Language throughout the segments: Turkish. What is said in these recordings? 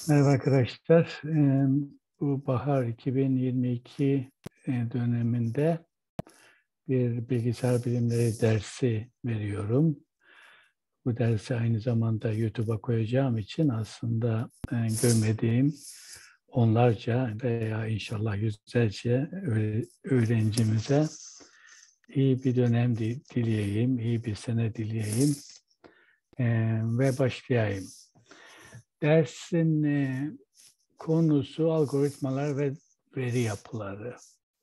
Merhaba arkadaşlar. Bu bahar 2022 döneminde bir bilgisayar bilimleri dersi veriyorum. Bu dersi aynı zamanda YouTube'a koyacağım için aslında görmediğim onlarca veya inşallah yüzlerce öğrencimize iyi bir dönem dileyeyim, iyi bir sene dileyeyim ve başlayayım. Dersin konusu algoritmalar ve veri yapıları.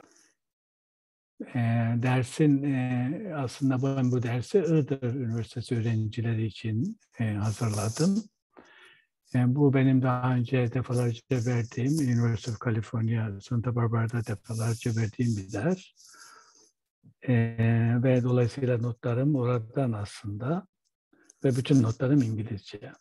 Dersin aslında ben bu dersi Iğdır Üniversitesi öğrencileri için hazırladım. Bu benim daha önce defalarca verdiğim, University of California, Santa Barbara'da defalarca verdiğim bir ders. Ve dolayısıyla notlarım oradan aslında ve bütün notlarım İngilizce.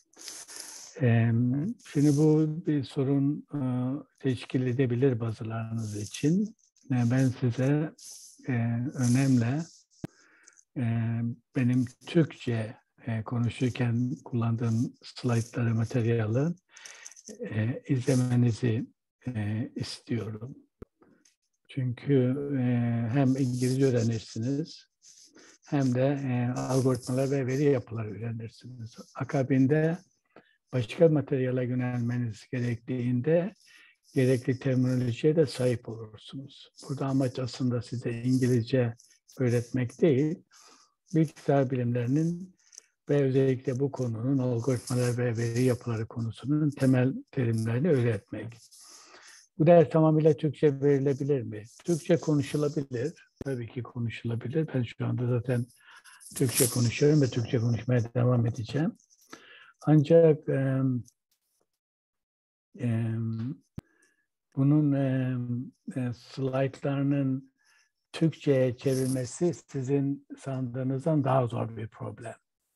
Şimdi bu bir sorun teşkil edebilir bazılarınız için. Ben size önemli benim Türkçe konuşurken kullandığım slaytları, materyali izlemenizi istiyorum. Çünkü hem İngilizce öğrenirsiniz hem de algoritmalar ve veri yapıları öğrenirsiniz. Akabinde başka materyale yönelmeniz gerektiğinde gerekli terminolojiye de sahip olursunuz. Burada amaç aslında size İngilizce öğretmek değil, bilgisayar bilimlerinin ve özellikle bu konunun algoritmalar ve veri yapıları konusunun temel terimlerini öğretmek. Bu ders tamamıyla Türkçe verilebilir mi? Türkçe konuşulabilir. Tabii ki konuşulabilir. Ben şu anda zaten Türkçe konuşuyorum ve Türkçe konuşmaya devam edeceğim. Ancak bunun slaytlarının Türkçe'ye çevirmesi sizin sandığınızdan daha zor bir problem.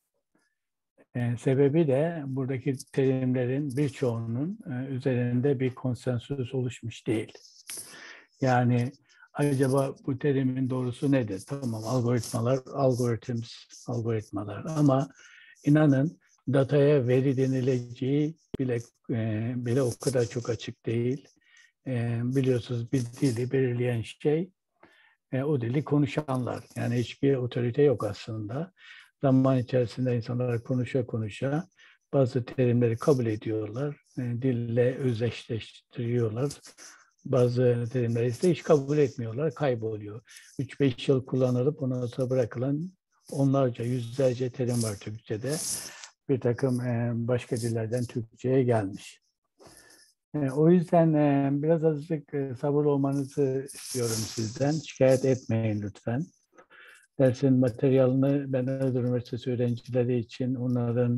Sebebi de buradaki terimlerin birçoğunun üzerinde bir konsensüs oluşmuş değil. Yani acaba bu terimin doğrusu nedir? Tamam, algoritmalar, algoritmalar ama inanın dataya veri denileceği bile o kadar çok açık değil. Biliyorsunuz bir dili belirleyen şey o dili konuşanlar. Yani hiçbir otorite yok aslında. Zaman içerisinde insanlar konuşa bazı terimleri kabul ediyorlar. Dille özdeşleştiriyorlar. Bazı terimleri ise hiç kabul etmiyorlar, kayboluyor. 3-5 yıl kullanılıp ondan sonra bırakılan onlarca, yüzlerce terim var Türkçe'de. Bir takım başka dillerden Türkçe'ye gelmiş. O yüzden biraz azıcık sabırlı olmanızı istiyorum sizden. Şikayet etmeyin lütfen. Dersin materyalini ben Iğdır Üniversitesi öğrencileri için onların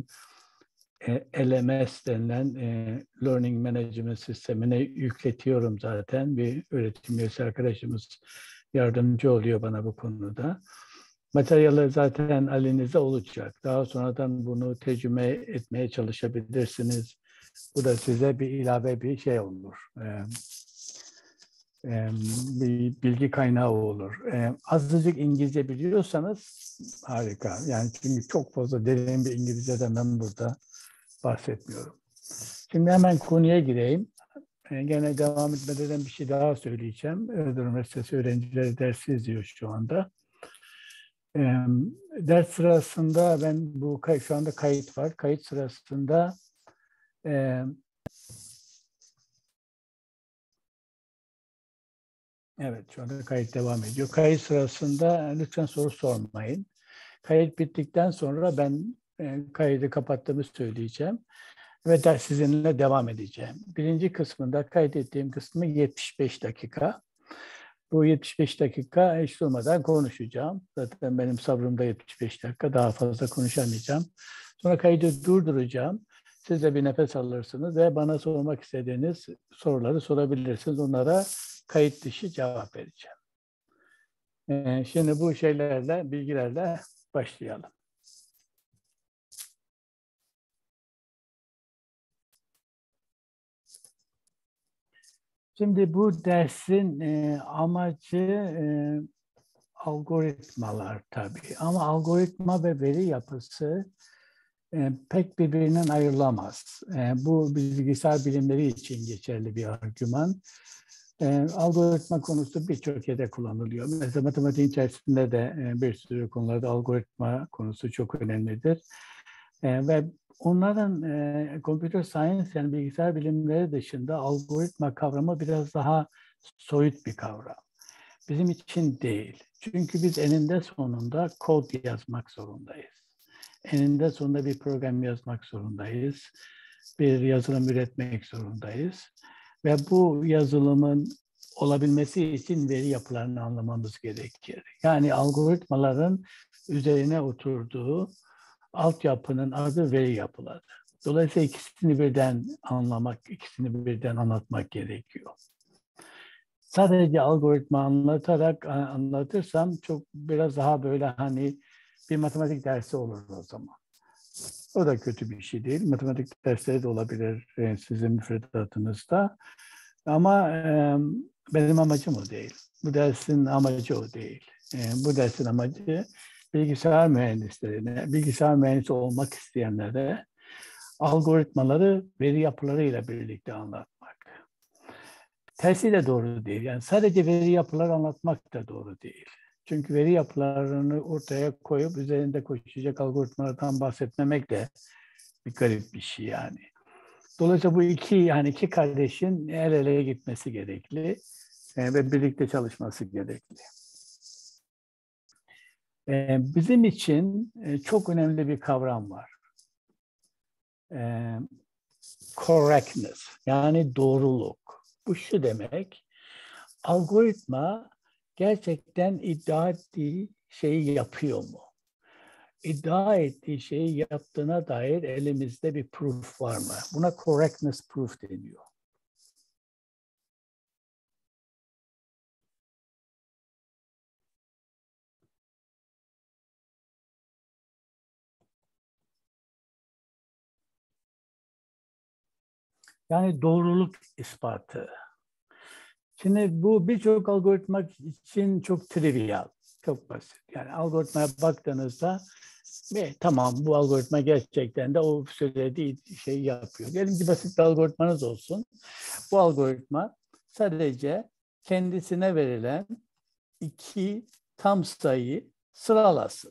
LMS denilen Learning Management sistemine yükletiyorum zaten. Bir öğretim üyesi arkadaşımız yardımcı oluyor bana bu konuda. Materyaller zaten elinizde olacak. Daha sonradan bunu tercüme etmeye çalışabilirsiniz. Bu da size bir ilave bir şey olur. Bir bilgi kaynağı olur. Azıcık İngilizce biliyorsanız harika. Yani çünkü çok fazla derin bir İngilizceden ben burada bahsetmiyorum. Şimdi hemen konuya gireyim. Gene devam etmeden bir şey daha söyleyeceğim. Iğdır Üniversitesi öğrencileri dersi izliyor şu anda. Ders sırasında şu anda kayıt var. Kayıt sırasında evet, şu anda kayıt devam ediyor. Kayıt sırasında lütfen soru sormayın. Kayıt bittikten sonra ben kaydı kapattığımı söyleyeceğim ve ders sizinle devam edeceğim. Birinci kısmında kaydettiğim kısmı 75 dakika. Bu 75 dakika hiç durmadan konuşacağım. Zaten benim sabrım da 75 dakika. Daha fazla konuşamayacağım. Sonra kaydı durduracağım. Siz de bir nefes alırsınız ve bana sormak istediğiniz soruları sorabilirsiniz. Onlara kayıt dışı cevap vereceğim. Şimdi bu bilgilerle başlayalım. Şimdi bu dersin amacı algoritmalar tabii. Ama algoritma ve veri yapısı pek birbirinden ayrılamaz. Bu bilgisayar bilimleri için geçerli bir argüman. Algoritma konusu birçok yerde kullanılıyor. Mesela matematik içerisinde de bir sürü konularda algoritma konusu çok önemlidir. Ve onların computer science yani bilgisayar bilimleri dışında algoritma kavramı biraz daha soyut bir kavram. Bizim için değil. Çünkü biz eninde sonunda kod yazmak zorundayız. Eninde sonunda bir program yazmak zorundayız. Bir yazılım üretmek zorundayız. Ve bu yazılımın olabilmesi için veri yapılarını anlamamız gerekir. Yani algoritmaların üzerine oturduğu altyapının adı veri yapıları. Dolayısıyla ikisini birden anlamak, ikisini birden anlatmak gerekiyor. Sadece algoritma anlatırsam çok biraz daha böyle hani bir matematik dersi olur o zaman. O da kötü bir şey değil. Matematik dersleri de olabilir sizin müfredatınızda. Ama benim amacım o değil. Bu dersin amacı o değil. Bu dersin amacı bilgisayar mühendislerine, bilgisayar mühendisi olmak isteyenlere algoritmaları veri yapılarıyla birlikte anlatmak. Tersi de doğru değil. Yani sadece veri yapıları anlatmak da doğru değil. Çünkü veri yapılarını ortaya koyup üzerinde koşacak algoritmalardan bahsetmemek de bir garip bir şey yani. Dolayısıyla bu iki kardeşin el ele gitmesi gerekli ve birlikte çalışması gerekli. Bizim için çok önemli bir kavram var. Correctness yani doğruluk. Bu şu demek, algoritma gerçekten iddia ettiği şeyi yapıyor mu? İddia ettiği şeyi yaptığına dair elimizde bir proof var mı? Buna correctness proof deniyor. Yani doğruluk ispatı. Şimdi bu birçok algoritma için çok trivial, çok basit. Yani algoritmaya baktığınızda tamam bu algoritma gerçekten de o söylediği şeyi yapıyor. Diyelim ki basit bir algoritmanız olsun. Bu algoritma sadece kendisine verilen iki tam sayıyı sıralasın.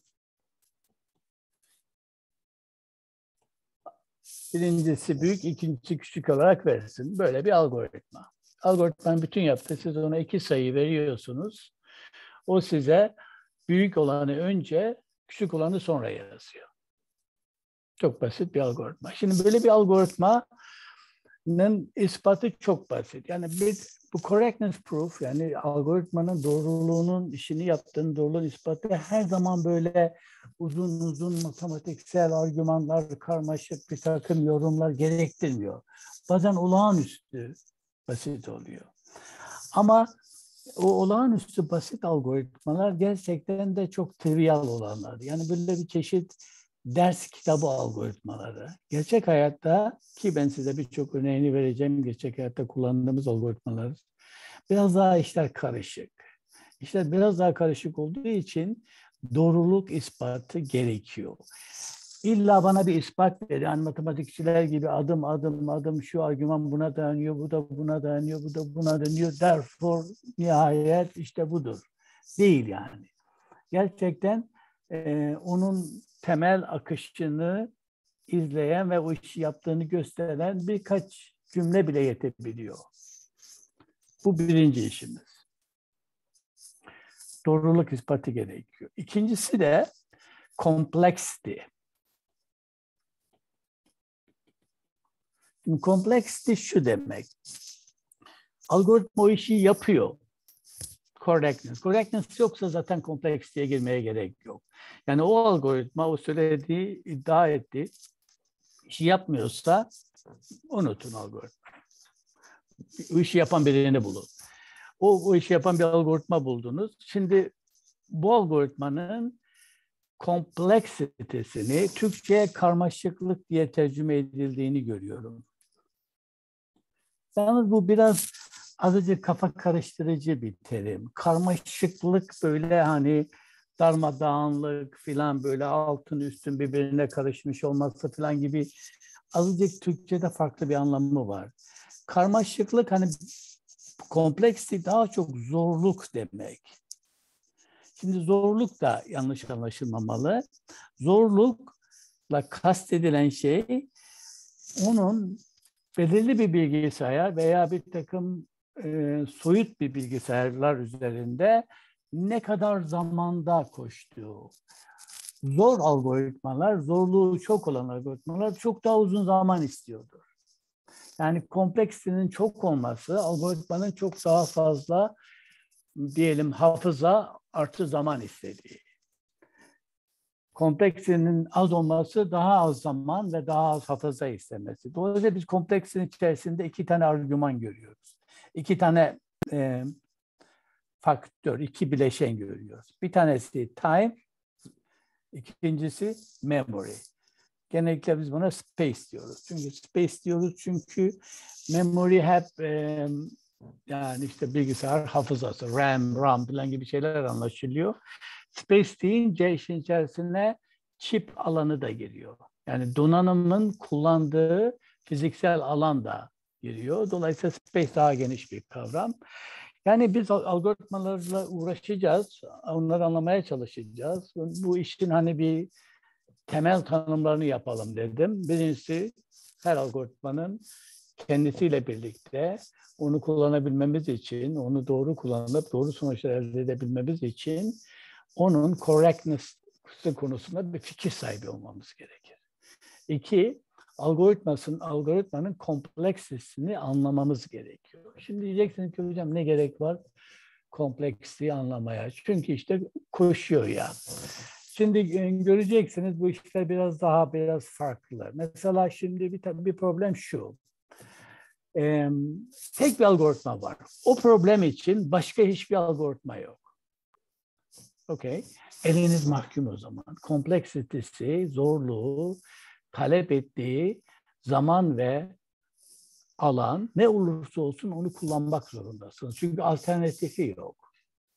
Birincisi büyük, ikincisi küçük olarak versin. Böyle bir algoritma. Algoritmanın bütün yaptığı, siz ona iki sayı veriyorsunuz. O size büyük olanı önce, küçük olanı sonra yazıyor. Çok basit bir algoritma. Şimdi böyle bir algoritmanın ispatı çok basit. Yani bu correctness proof yani algoritmanın doğruluğunun işini yaptığının doğruluğun ispatı her zaman böyle uzun matematiksel argümanlar, karmaşık bir takım yorumlar gerektirmiyor. Bazen olağanüstü basit oluyor. Ama o olağanüstü basit algoritmalar gerçekten de çok trivial olanlar. Yani böyle bir çeşit ders kitabı algoritmaları. Gerçek hayatta ki ben size birçok örneğini vereceğim gerçek hayatta kullandığımız algoritmalar. Biraz daha işler karışık. İşler biraz daha karışık olduğu için doğruluk ispatı gerekiyor. İlla bana bir ispat ver. Yani matematikçiler gibi adım şu argüman buna dayanıyor, bu da buna dayanıyor, bu da buna dayanıyor. Therefore nihayet işte budur. Değil yani. Gerçekten onun temel akışını izleyen ve o işi yaptığını gösteren birkaç cümle bile yetebiliyor. Bu birinci işimiz. Doğruluk ispatı gerekiyor. İkincisi de complexity. Şimdi complexity şu demek. Algoritma o işi yapıyor. Correctness. Correctness yoksa zaten kompleksiteye girmeye gerek yok. Yani o algoritma o söylediği, iddia ettiği işi yapmıyorsa unutun algoritma. O işi yapan birini bulun. O işi yapan bir algoritma buldunuz. Şimdi bu algoritmanın kompleksitesini Türkçe'ye karmaşıklık diye tercüme edildiğini görüyorum. Yalnız bu biraz azıcık kafa karıştırıcı bir terim. Karmaşıklık böyle hani darmadağınlık filan, böyle altın üstün birbirine karışmış olması filan gibi azıcık Türkçe'de farklı bir anlamı var. Karmaşıklık, hani komplekslik daha çok zorluk demek. Şimdi zorluk da yanlış anlaşılmamalı. Zorlukla kastedilen şey, onun belirli bir bilgisayar veya bir takım soyut bir bilgisayarlar üzerinde ne kadar zamanda koştuğu. Zor algoritmalar, zorluğu çok olan algoritmalar çok daha uzun zaman istiyordur. Yani kompleksitenin çok olması, algoritmanın çok daha fazla, diyelim, hafıza artı zaman istediği. Kompleksitenin az olması, daha az zaman ve daha az hafıza istemesi. Dolayısıyla biz kompleksitenin içerisinde iki tane argüman görüyoruz. İki tane faktör, iki bileşen görüyoruz. Bir tanesi time, ikincisi memory. Genellikle biz buna space diyoruz. Çünkü space diyoruz çünkü memory hep yani işte bilgisayar hafızası, RAM falan gibi şeyler anlaşılıyor. Space deyince işin içerisine çip alanı da giriyor. Yani donanımın kullandığı fiziksel alan da giriyor. Dolayısıyla space daha geniş bir kavram. Yani biz algoritmalarla uğraşacağız, onları anlamaya çalışacağız. Bu işin hani bir temel tanımlarını yapalım dedim. Birincisi, her algoritmanın kendisiyle birlikte onu kullanabilmemiz için, onu doğru kullanıp doğru sonuçlar elde edebilmemiz için onun correctness konusunda bir fikir sahibi olmamız gerekir. İki, algoritmanın kompleksitesini anlamamız gerekiyor. Şimdi diyeceksiniz ki hocam ne gerek var kompleksiteyi anlamaya? Çünkü işte koşuyor ya. Şimdi göreceksiniz bu işler biraz farklı. Mesela şimdi bir problem şu. Tek bir algoritma var. O problem için başka hiçbir algoritma yok. Okay. Eliniz mahkum o zaman. Kompleksitesi, zorluğu, talep ettiği zaman ve alan ne olursa olsun onu kullanmak zorundasınız. Çünkü alternatifi yok.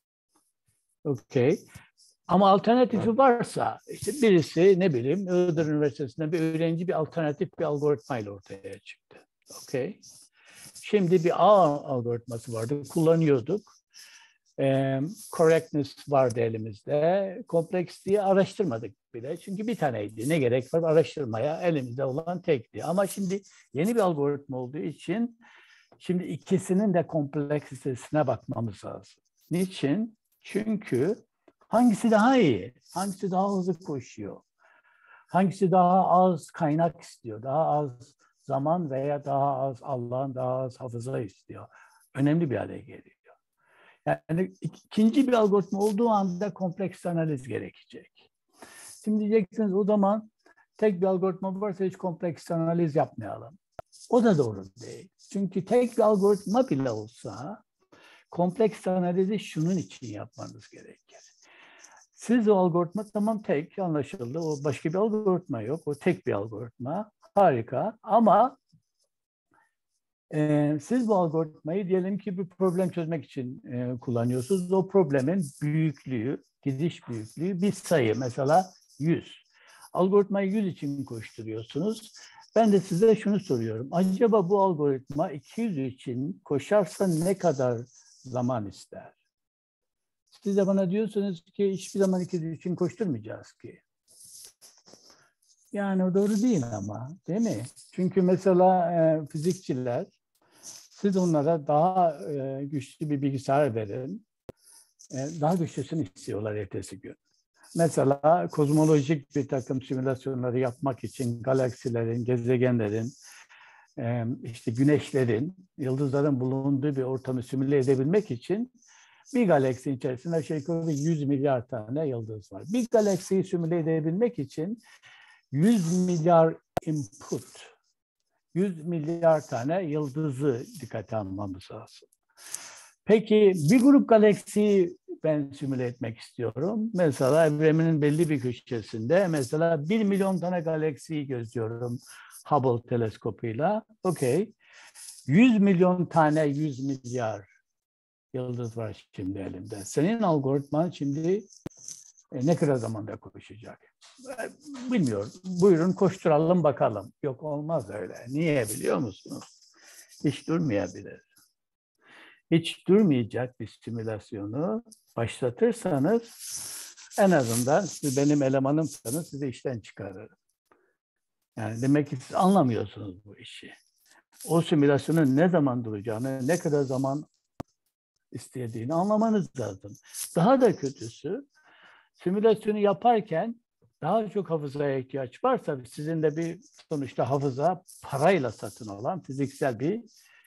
Okay. Ama alternatifi varsa, işte birisi, ne bileyim, Iğdır Üniversitesi'nde bir öğrenci bir alternatif bir algoritmayla ortaya çıktı. Okay. Şimdi bir ağ algoritması vardı, kullanıyorduk. Correctness vardı elimizde. Kompleksliği araştırmadık bile. Çünkü bir taneydi. Ne gerek var araştırmaya? Elimizde olan tekti. Ama şimdi yeni bir algoritma olduğu için şimdi ikisinin de kompleksitesine bakmamız lazım. Niçin? Çünkü hangisi daha iyi? Hangisi daha hızlı koşuyor? Hangisi daha az kaynak istiyor? Daha az zaman veya daha az alan, daha az hafıza istiyor? Önemli bir hale geliyor. Yani ikinci bir algoritma olduğu anda kompleks analiz gerekecek. Şimdi diyeceksiniz o zaman tek bir algoritma varsa hiç kompleks analiz yapmayalım. O da doğru değil. Çünkü tek bir algoritma bile olsa kompleks analizi şunun için yapmanız gerekir. Siz o algoritma tamam tek, anlaşıldı. O başka bir algoritma yok. O tek bir algoritma. Harika. Ama siz bu algoritmayı diyelim ki bir problem çözmek için kullanıyorsunuz. O problemin büyüklüğü, gidiş büyüklüğü bir sayı. Mesela 100. Algoritmayı 100 için koşturuyorsunuz. Ben de size şunu soruyorum. Acaba bu algoritma 200 için koşarsa ne kadar zaman ister? Siz de bana diyorsunuz ki hiçbir zaman 200 için koşturmayacağız ki. Yani o doğru değil ama, değil mi? Çünkü mesela fizikçiler, siz onlara daha güçlü bir bilgisayar verin, daha güçlüsünü istiyorlar ertesi gün. Mesela kozmolojik bir takım simülasyonları yapmak için galaksilerin, gezegenlerin, işte güneşlerin, yıldızların bulunduğu bir ortamı simüle edebilmek için bir galaksinin içerisinde aşağı yukarı 100 milyar tane yıldız var. Bir galaksiyi simüle edebilmek için 100 milyar input, 100 milyar tane yıldızı dikkate almamız lazım. Peki bir grup galaksiyi ben simüle etmek istiyorum. Mesela evrenin belli bir köşesinde mesela 1 milyon tane galaksiyi gözlüyorum Hubble teleskopuyla. Okey. 100 milyon tane 100 milyar yıldız var şimdi elimde. Senin algoritman şimdi Ne kadar zamanda koşacak? Bilmiyorum. Buyurun koşturalım bakalım. Yok olmaz öyle. Niye biliyor musunuz? Hiç durmayabilir. Hiç durmayacak bir simülasyonu başlatırsanız en azından siz benim elemanımsanız sizi işten çıkarırım. Yani demek ki siz anlamıyorsunuz bu işi. O simülasyonun ne zaman duracağını, ne kadar zaman istediğini anlamanız lazım. Daha da kötüsü, simülasyonu yaparken daha çok hafızaya ihtiyaç varsa sizin de bir sonuçta hafıza parayla satın alan fiziksel bir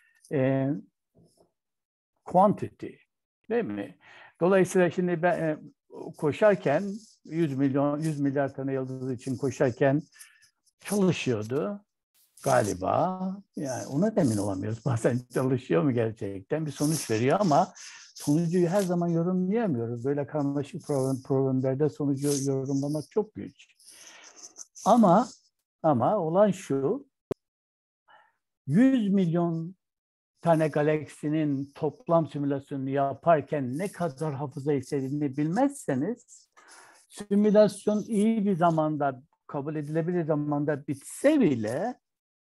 quantity, değil mi? Dolayısıyla şimdi ben koşarken 100 milyar tane yıldız için koşarken çalışıyordu galiba. Yani ona da emin olamıyoruz. Bazen çalışıyor mu gerçekten? Bir sonuç veriyor ama sonucu her zaman yorumlayamıyoruz. Böyle karmaşık problemlerde sonucu yorumlamak çok güç. Ama olan şu, 100 milyon tane galaksinin toplam simülasyonunu yaparken ne kadar hafıza istediğini bilmezseniz, simülasyon iyi bir zamanda, kabul edilebilir zamanda bitse bile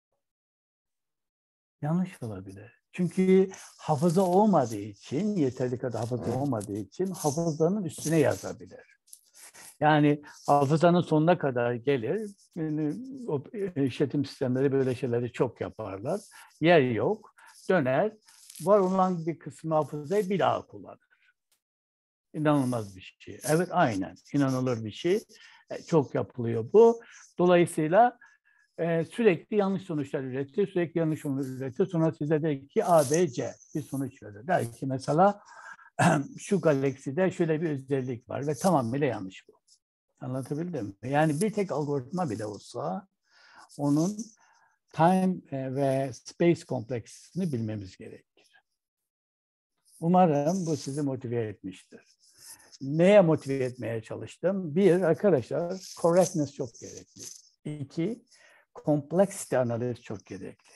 yanlış olabilir. Çünkü hafıza olmadığı için, yeterli kadar hafıza olmadığı için hafızanın üstüne yazabilir. Yani hafızanın sonuna kadar gelir. Yani o işletim sistemleri böyle şeyleri çok yaparlar. Yer yok. Döner. Var olan bir kısmı hafızayı bir daha kullanır. İnanılmaz bir şey. Evet, aynen. İnanılır bir şey. Çok yapılıyor bu. Dolayısıyla sürekli yanlış sonuçlar üretir, sürekli yanlış sonuçlar üretir. Sonra size der ki A, B, C bir sonuç verir. Der ki mesela şu galakside şöyle bir özellik var ve tamamıyla yanlış bu. Anlatabildim mi? Yani bir tek algoritma bile olsa onun time ve space kompleksini bilmemiz gerekir. Umarım bu sizi motive etmiştir. Neye motive etmeye çalıştım? Bir, arkadaşlar, correctness çok gerekli. İki, complexity analiz çok gerekli.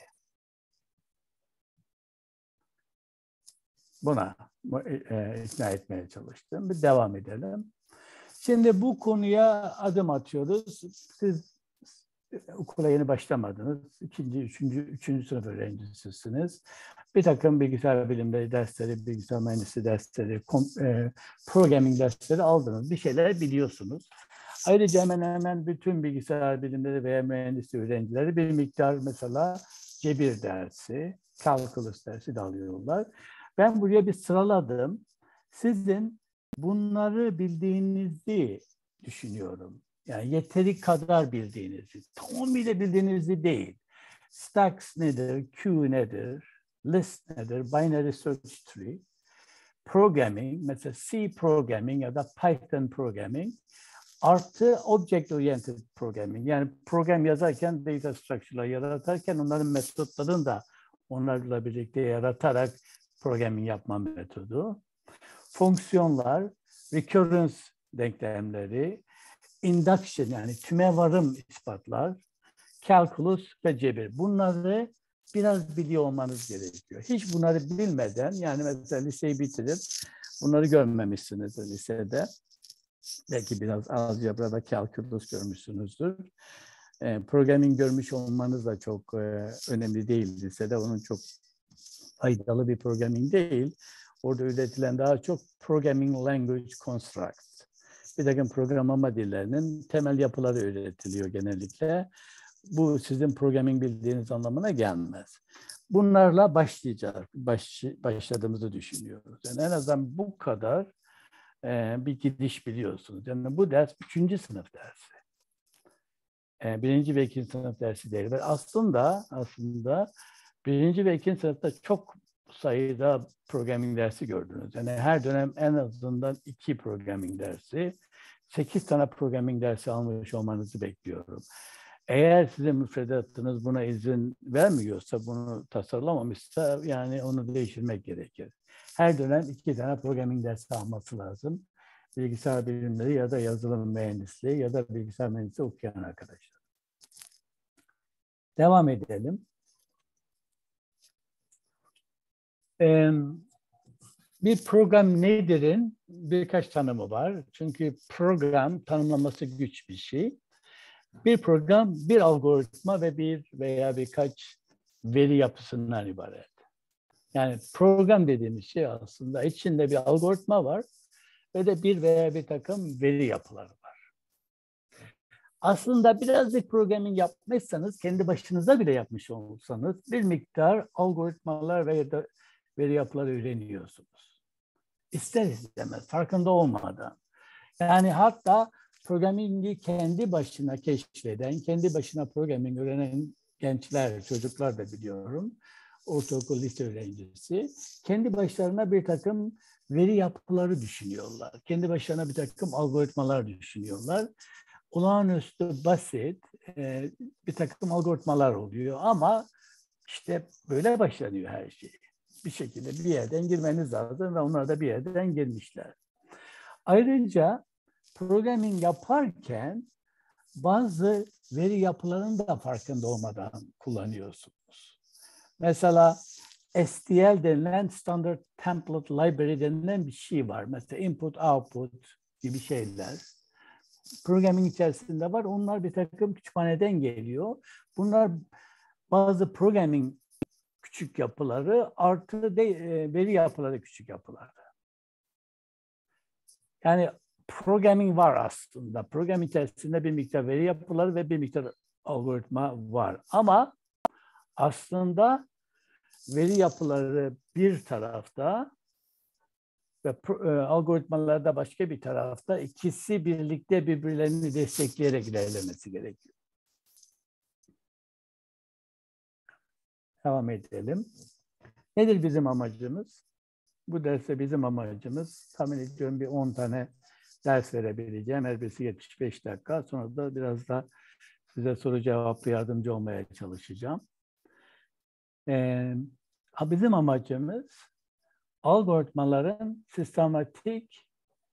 Buna ikna etmeye çalıştım. Bir devam edelim. Şimdi bu konuya adım atıyoruz. Siz okula yeni başlamadınız. Üçüncü sınıf öğrencisisiniz. Bir takım bilgisayar bilimleri dersleri, bilgisayar mühendisliği dersleri, programming dersleri aldınız. Bir şeyler biliyorsunuz. Ayrıca hemen hemen bütün bilgisayar bilimleri veya mühendisliği öğrencileri bir miktar mesela cebir dersi, calculus dersi de alıyorlar. Ben buraya bir sıraladım. Sizin bunları bildiğinizi düşünüyorum. Yani yeteri kadar bildiğinizi, tamamıyla bildiğinizi değil. Stacks nedir, queue nedir, list nedir, binary search tree, programming, mesela C programming ya da Python programming, artı object oriented programming. Yani program yazarken, data structure'lar yaratarken onların metotlarını da onlarla birlikte yaratarak programming yapma metodu. Fonksiyonlar, recurrence denklemleri, induction yani tümevarım ispatlar, calculus ve cebir. Bunları biraz biliyor olmanız gerekiyor. Hiç bunları bilmeden, yani mesela liseyi bitirip bunları görmemişsiniz lisede. Belki biraz algebrada calculus görmüşsünüzdür. Programming görmüş olmanız da çok önemli değil lisede. Onun çok faydalı bir programming değil. Orada üretilen daha çok programming language constructs. Bir takım programlama dillerinin temel yapıları öğretiliyor genellikle. Bu sizin programming bildiğiniz anlamına gelmez. Bunlarla başladığımızı düşünüyoruz. Yani en azından bu kadar bir gidiş biliyorsunuz. Yani bu ders 3. sınıf dersi. 1. ve 2. sınıf dersi değil. Ve aslında 1. ve 2. sınıfta çok sayıda programming dersi gördünüz. Yani her dönem en azından 2 programming dersi, 8 tane programming dersi almış olmanızı bekliyorum. Eğer sizin müfredatınız buna izin vermiyorsa, bunu tasarlamamışsa yani onu değiştirmek gerekir. Her dönem 2 tane programming dersi alması lazım. Bilgisayar bilimleri ya da yazılım mühendisliği ya da bilgisayar mühendisliği okuyan arkadaşlar. Devam edelim. Bir program nedir'in birkaç tanımı var. Çünkü program tanımlaması güç bir şey. Bir program bir algoritma ve bir veya birkaç veri yapısından ibaret. Yani program dediğimiz şey aslında içinde bir algoritma var ve de bir veya bir takım veri yapıları var. Aslında biraz bir programming yapmışsanız, kendi başınıza bile yapmış olsanız bir miktar algoritmalar veya da veri yapıları öğreniyorsunuz. İster istemez, farkında olmadan. Yani hatta programmingi kendi başına keşfeden, kendi başına programming öğrenen gençler, çocuklar da biliyorum. Ortaokul, lise öğrencisi. Kendi başlarına bir takım veri yapıları düşünüyorlar. Kendi başlarına bir takım algoritmalar düşünüyorlar. Olağanüstü basit bir takım algoritmalar oluyor ama işte böyle başlanıyor her şey. Bir şekilde bir yerden girmeniz lazım ve onlar da bir yerden girmişler. Ayrıca programming yaparken bazı veri yapılarını da farkında olmadan kullanıyorsunuz. Mesela STL denilen Standard Template Library denilen bir şey var. Mesela input, output gibi şeyler. Programming içerisinde var. Onlar bir takım kütüphaneden geliyor. Bunlar bazı programming küçük yapıları artı veri yapıları küçük yapılar. Yani programming var aslında. Program içerisinde bir miktar veri yapıları ve bir miktar algoritma var. Ama aslında veri yapıları bir tarafta ve algoritmalar da başka bir tarafta, ikisi birlikte birbirlerini destekleyerek ilerlemesi gerekiyor. Devam edelim. Nedir bizim amacımız? Bu derste bizim amacımız, tahmin ediyorum bir 10 tane ders verebileceğim. Her birisi 75 dakika. Sonra da biraz da size soru cevaplı yardımcı olmaya çalışacağım. Bizim amacımız algoritmaların sistematik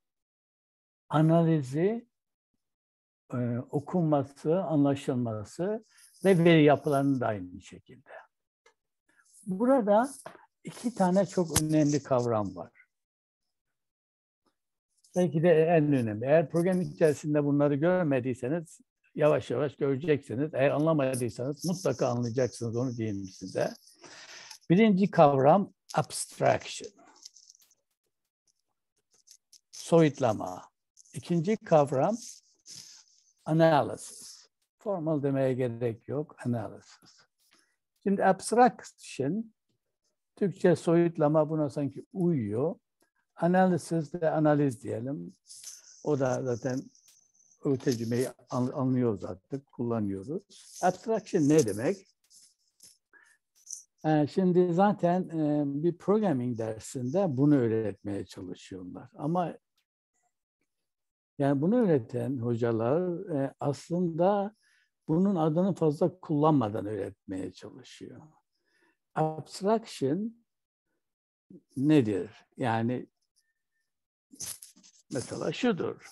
analizi, okunması, anlaşılması ve veri yapılarının da aynı şekilde. Burada iki tane çok önemli kavram var. Belki de en önemli. Eğer program içerisinde bunları görmediyseniz yavaş yavaş göreceksiniz. Eğer anlamadıysanız mutlaka anlayacaksınız, onu diyeyim size. Birinci kavram abstraction. Soyutlama. İkinci kavram analysis. Formal demeye gerek yok. Analysis. Şimdi abstraction, Türkçe soyutlama buna sanki uyuyor. Analysis de analiz diyelim. O da zaten o tercümeyi anlıyoruz artık, kullanıyoruz. Abstraction ne demek? Şimdi zaten bir programming dersinde bunu öğretmeye çalışıyorlar. Ama yani bunu öğreten hocalar aslında bunun adını fazla kullanmadan öğretmeye çalışıyor. Abstraction nedir? Yani mesela şudur.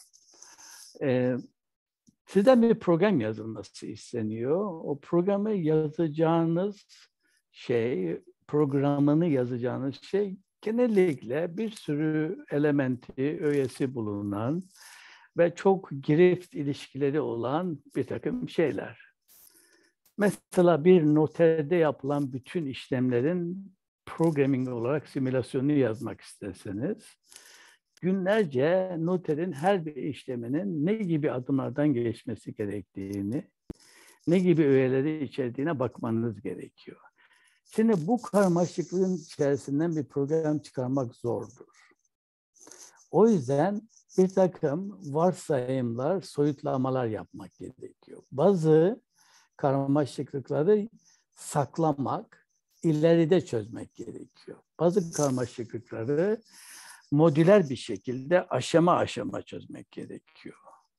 Sizden bir program yazılması isteniyor. O programı yazacağınız şey, programını yazacağınız şey genellikle bir sürü elementi, öğesi bulunan ve çok girift ilişkileri olan bir takım şeyler. Mesela bir noterde yapılan bütün işlemlerin programming olarak simülasyonunu yazmak isterseniz, günlerce noterin her bir işleminin ne gibi adımlardan geçmesi gerektiğini, ne gibi öğeleri içerdiğine bakmanız gerekiyor. Şimdi bu karmaşıklığın içerisinden bir program çıkarmak zordur. O yüzden bir takım varsayımlar, soyutlamalar yapmak gerekiyor. Bazı karmaşıklıkları saklamak, ileride çözmek gerekiyor. Bazı karmaşıklıkları modüler bir şekilde aşama aşama çözmek gerekiyor.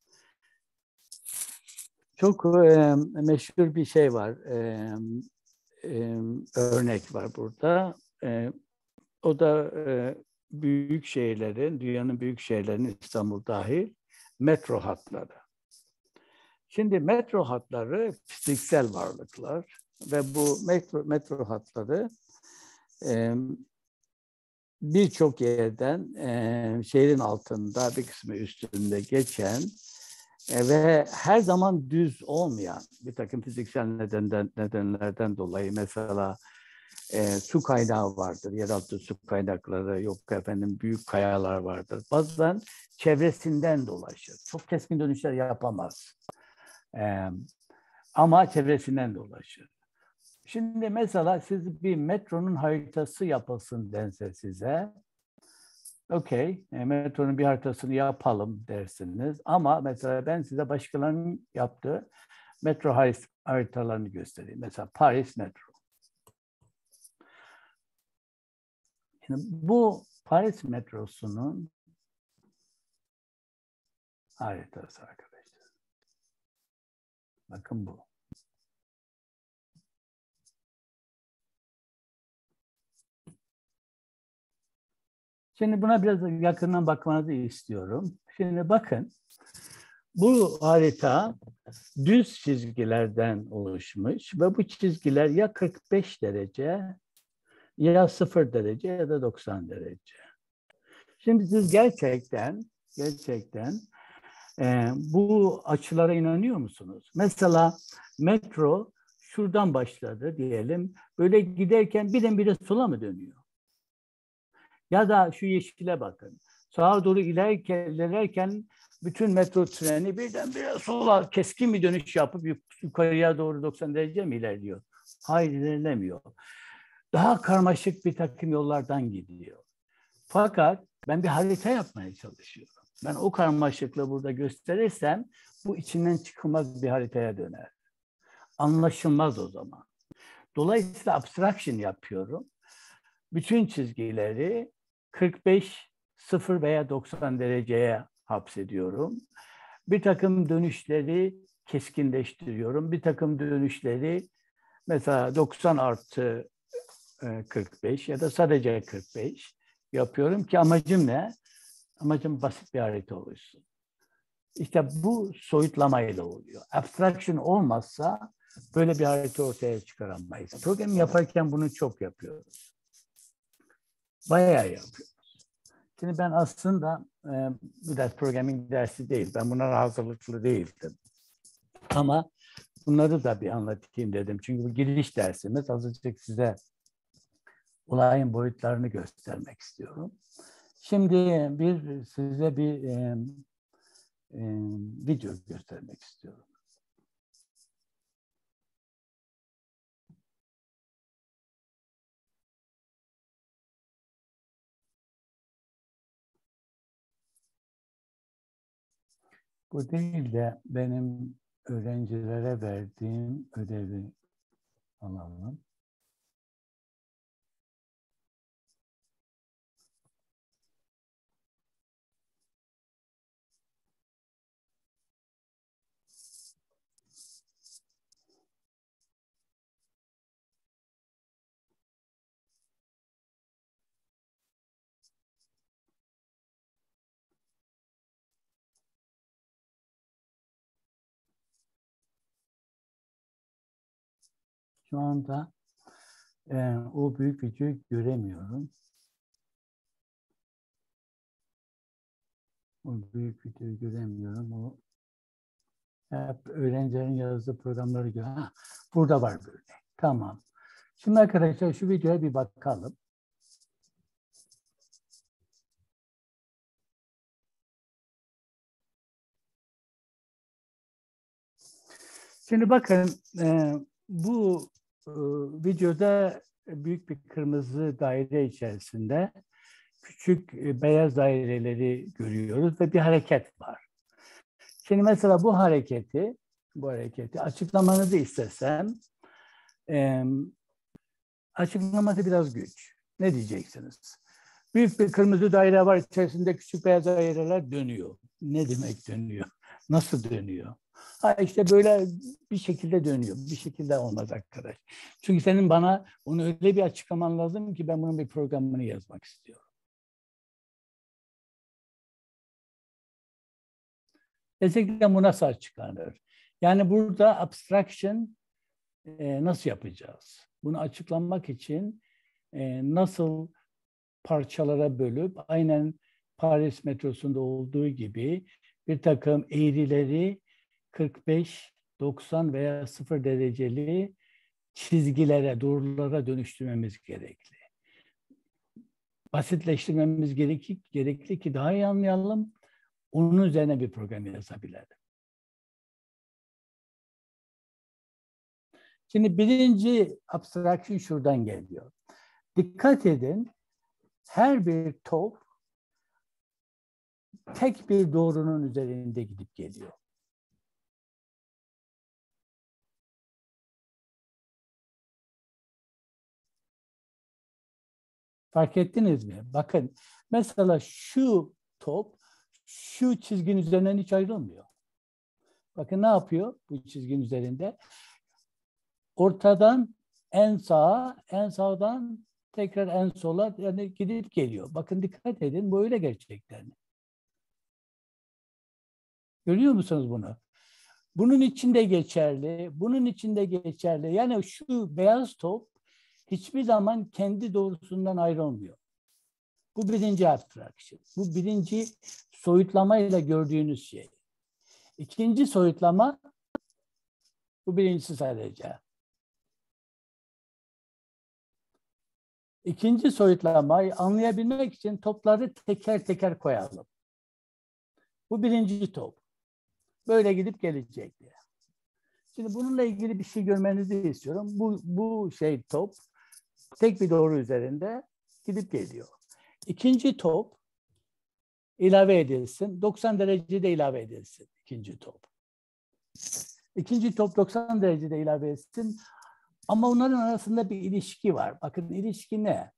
Çok meşhur bir şey var, örnek var burada. O da büyük şehirlerin, dünyanın büyük şehirlerinin, İstanbul dahil, metro hatları. Şimdi metro hatları fiziksel varlıklar ve bu metro hatları birçok yerden şehrin altında bir kısmı üstünde geçen ve her zaman düz olmayan bir takım fiziksel nedenlerden dolayı mesela su kaynağı vardır, yeraltı su kaynakları, yok efendim büyük kayalar vardır. Bazen çevresinden dolaşır. Çok keskin dönüşler yapamaz. Ama çevresinden dolaşır. Şimdi mesela siz bir metronun haritası yapılsın dense size, okey, metronun bir haritasını yapalım dersiniz. Ama mesela ben size başkalarının yaptığı metro haritalarını göstereyim. Mesela Paris metro. Şimdi bu Paris metrosunun haritası arkadaşlar. Bakın bu. Şimdi buna biraz yakından bakmanızı istiyorum. Şimdi bakın, bu harita düz çizgilerden oluşmuş ve bu çizgiler ya 45 derece, ya 0 derece ya da 90 derece. Şimdi siz gerçekten bu açılara inanıyor musunuz? Mesela metro şuradan başladı diyelim. Böyle giderken birdenbire sola mı dönüyor? Ya da şu yeşile bakın. Sağa doğru ilerlerken bütün metro treni birdenbire sola keskin bir dönüş yapıp yukarıya doğru 90 derece mi ilerliyor? Hayır, ilerlemiyor. Daha karmaşık bir takım yollardan gidiyor. Fakat ben bir harita yapmaya çalışıyorum. Ben o karmaşıklığı burada gösterirsem bu içinden çıkılmaz bir haritaya döner. Anlaşılmaz o zaman. Dolayısıyla abstraction yapıyorum. Bütün çizgileri 45, 0 veya 90 dereceye hapsediyorum. Bir takım dönüşleri keskinleştiriyorum. Bir takım dönüşleri mesela 90 artı 45 ya da sadece 45 yapıyorum ki amacım ne? Amacım basit bir harita oluşsun. İşte bu soyutlamayla oluyor. Abstraction olmazsa böyle bir harita ortaya çıkaramayız. Program yaparken bunu çok yapıyoruz. Bayağı yapıyoruz. Şimdi ben aslında bu ders programming dersi değil. Ben buna hazırlıklı değildim. Ama bunları da bir anlatayım dedim. Çünkü bu giriş dersimiz. Azıcık size olayın boyutlarını göstermek istiyorum. Şimdi size bir video göstermek istiyorum. Bu değil de benim öğrencilere verdiğim ödevi alalım. Şu anda o büyük videoyu göremiyorum. O büyük videoyu göremiyorum. O hep öğrencilerin yazdığı programları görüyorum. Burada var böyle. Tamam. Şimdi arkadaşlar şu videoya bir bakalım. Şimdi bakın bu videoda büyük bir kırmızı daire içerisinde küçük beyaz daireleri görüyoruz ve bir hareket var. Şimdi mesela bu hareketi açıklamanızı istesem açıklaması biraz güç. Ne diyeceksiniz? Büyük bir kırmızı daire var, içerisinde küçük beyaz daireler dönüyor. Ne demek dönüyor? Nasıl dönüyor? Ha işte böyle bir şekilde dönüyor. Bir şekilde olmaz arkadaş. Çünkü senin bana onu öyle bir açıklaman lazım ki ben bunun bir programını yazmak istiyorum. Kesinlikle bu nasıl açıklanır? Yani burada abstraction nasıl yapacağız? Bunu açıklamak için nasıl parçalara bölüp aynen Paris metrosunda olduğu gibi bir takım eğrileri 45, 90 veya 0 dereceli çizgilere, doğrulara dönüştürmemiz gerekli. Basitleştirmemiz gerekli ki daha iyi anlayalım. Onun üzerine bir program yazabilelim. Şimdi birinci abstraction şuradan geliyor. Dikkat edin, her bir top tek bir doğrunun üzerinde gidip geliyor. Fark ettiniz mi? Bakın, mesela şu top şu çizginin üzerinden hiç ayrılmıyor. Bakın ne yapıyor bu çizginin üzerinde? Ortadan en sağa, en sağdan tekrar en sola yani gidip geliyor. Bakın dikkat edin, bu öyle gerçekten. Görüyor musunuz bunu? Bunun için de geçerli, bunun için de geçerli. Yani şu beyaz top hiçbir zaman kendi doğrusundan ayrılmıyor. Bu birinci abstraction. Bu birinci soyutlamayla gördüğünüz şey. İkinci soyutlama, bu birincisi sadece. İkinci soyutlamayı anlayabilmek için topları teker teker koyalım. Bu birinci top. Böyle gidip gelecek diye. Şimdi bununla ilgili bir şey görmenizi istiyorum. Bu top tek bir doğru üzerinde gidip geliyor. İkinci top ilave edilsin. 90 derecede ilave edilsin. İkinci top. İkinci top 90 derecede ilave etsin. Ama onların arasında bir ilişki var. Bakın ilişki ne?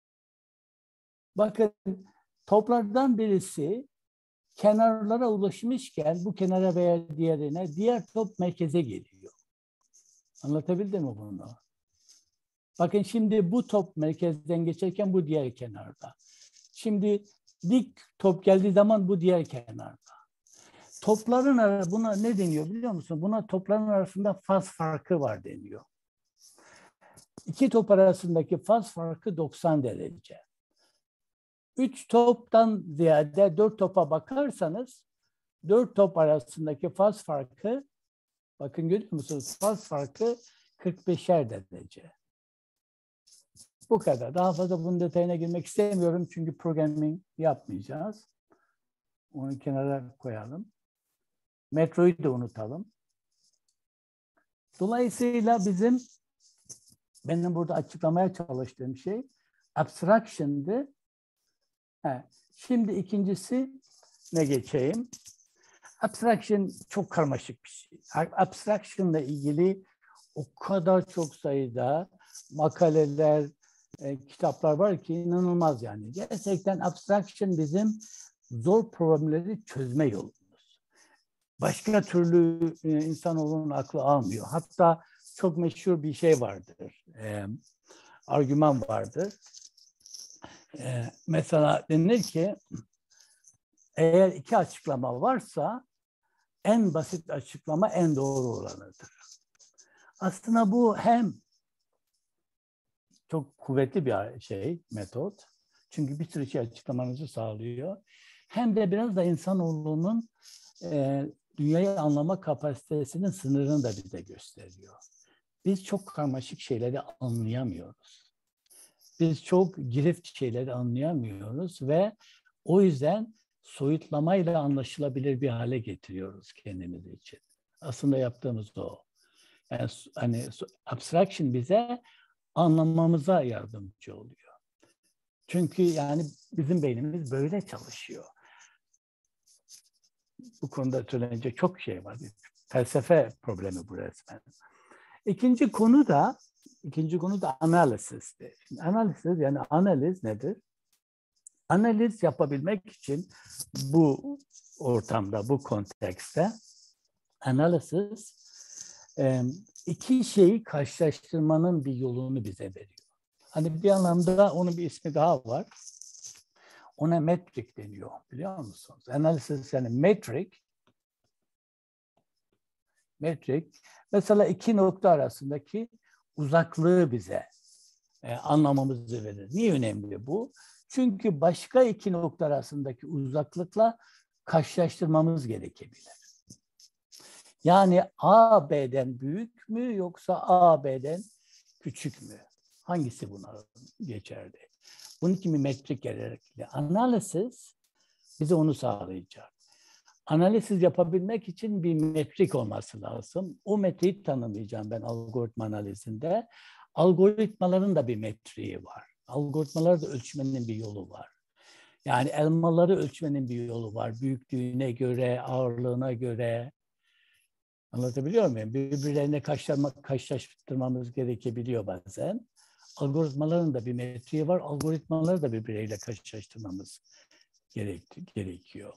Bakın toplardan birisi kenarlara ulaşmışken bu kenara veya diğerine diğer top merkeze geliyor. Anlatabildim mi bunu? Bakın şimdi bu top merkezden geçerken bu diğer kenarda. Şimdi dik top geldiği zaman bu diğer kenarda. Topların buna ne deniyor biliyor musun? Buna topların arasında faz farkı var deniyor. İki top arasındaki faz farkı 90 derece. 3 toptan ziyade 4 topa bakarsanız 4 top arasındaki faz farkı, bakın görüyor musunuz? Faz farkı 45'er derece. Bu kadar. Daha fazla bunun detayına girmek istemiyorum çünkü programming yapmayacağız. Onu kenara koyalım. Metroyu da unutalım. Dolayısıyla benim burada açıklamaya çalıştığım şey abstraction'dı. Şimdi ikincisi ne geçeyim? Abstraction çok karmaşık bir şey. Abstraction'la ilgili o kadar çok sayıda makaleler, kitaplar var ki inanılmaz yani. Gerçekten abstraction bizim zor problemleri çözme yolumuz. Başka türlü insanoğlunun aklı almıyor. Hatta çok meşhur bir şey vardır. Argüman vardır. Mesela denir ki eğer iki açıklama varsa en basit açıklama en doğru olanıdır. Aslında bu hem çok kuvvetli bir metot. Çünkü bir sürü şey açıklamanızı sağlıyor. Hem de biraz da insanoğlunun dünyayı anlama kapasitesinin sınırını da bize gösteriyor. Biz çok karmaşık şeyleri anlayamıyoruz. Biz çok girift şeyleri anlayamıyoruz ve o yüzden soyutlamayla anlaşılabilir bir hale getiriyoruz kendimiz için. Aslında yaptığımız o. Yani hani abstraction bize anlamamıza yardımcı oluyor. Çünkü yani bizim beynimiz böyle çalışıyor. Bu konuda söylenecek çok şey var. Felsefe problemi bu resmen. İkinci konu da analizdi. Analiz yani analiz nedir? Analiz yapabilmek için bu ortamda, bu kontekste analiz iki şeyi karşılaştırmanın bir yolunu bize veriyor. Hani bir anlamda onun bir ismi daha var. Ona metrik deniyor, biliyor musunuz? Analiz yani metrik. Mesela iki nokta arasındaki uzaklığı bize anlamamızı verir. Niye önemli bu? Çünkü başka iki nokta arasındaki uzaklıkla karşılaştırmamız gerekebilir. Yani A, B'den büyük mü yoksa A, B'den küçük mü? Hangisi buna geçerli? Bunun için bir metrik gerekli. Analiz bize onu sağlayacak. Analiz yapabilmek için bir metrik olması lazım. O metriği tanımlayacağım ben algoritma analizinde. Algoritmaların da bir metriği var. Algoritmaları da ölçmenin bir yolu var. Yani elmaları ölçmenin bir yolu var. Büyüklüğüne göre, ağırlığına göre. Anlatabiliyor muyum? Birbirlerine karşılaştırmamız gerekebiliyor bazen. Algoritmaların da bir metriği var. Algoritmaları da birbirleriyle karşılaştırmamız gerekiyor.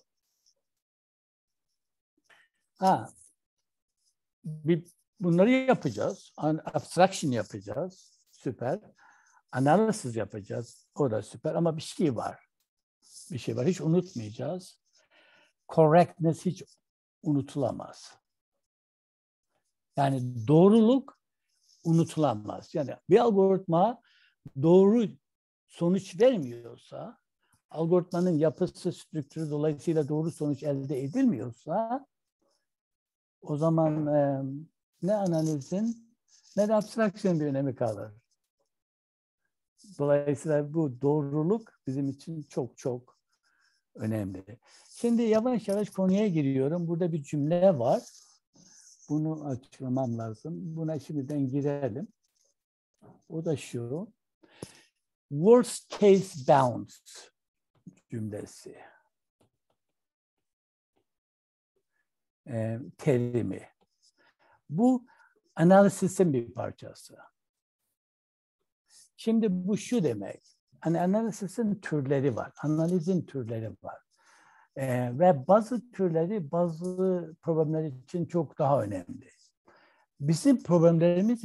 Bunları yapacağız. Abstraction yapacağız. Süper. Analysis yapacağız. O da süper. Ama bir şey var. Hiç unutmayacağız. Correctness hiç unutulamaz. Yani doğruluk unutulamaz. Yani bir algoritma doğru sonuç vermiyorsa, algoritmanın yapısı, strüktürü dolayısıyla doğru sonuç elde edilmiyorsa, o zaman ne analizin ne de abstraksiyon bir önemi kalır. Dolayısıyla bu doğruluk bizim için çok çok önemli. Şimdi yavaş yavaş konuya giriyorum. Burada bir cümle var. Bunu açıklamam lazım. Buna şimdiden girelim. O da şu. Worst case bounds cümlesi. Terimi. Bu analizisin bir parçası. Şimdi bu şu demek. Hani analizisin türleri var. Analizin türleri var. Ve bazı türleri bazı problemler için çok daha önemli. Bizim problemlerimiz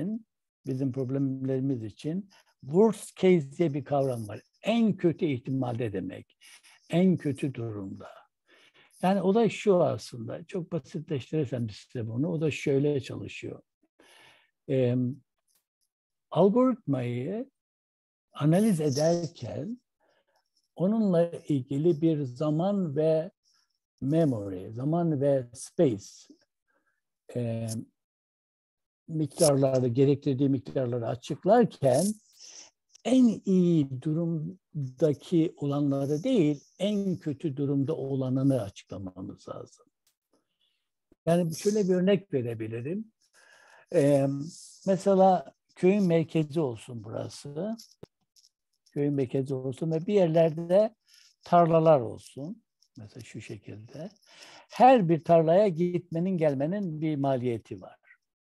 için worst case diye bir kavram var. En kötü ihtimalde demek. En kötü durumda. Yani o da şu aslında. Çok basitleştirirsem size bunu. O da şöyle çalışıyor. Algoritmayı analiz ederken onunla ilgili bir zaman ve memory, zaman ve space gerektirdiği miktarları açıklarken en iyi durumdaki olanları değil, en kötü durumda olanını açıklamamız lazım. Yani şöyle bir örnek verebilirim. Mesela köyün merkezi olsun burası. Köyün merkezi olsun ve bir yerlerde tarlalar olsun. Mesela şu şekilde. Her bir tarlaya gitmenin gelmenin bir maliyeti var.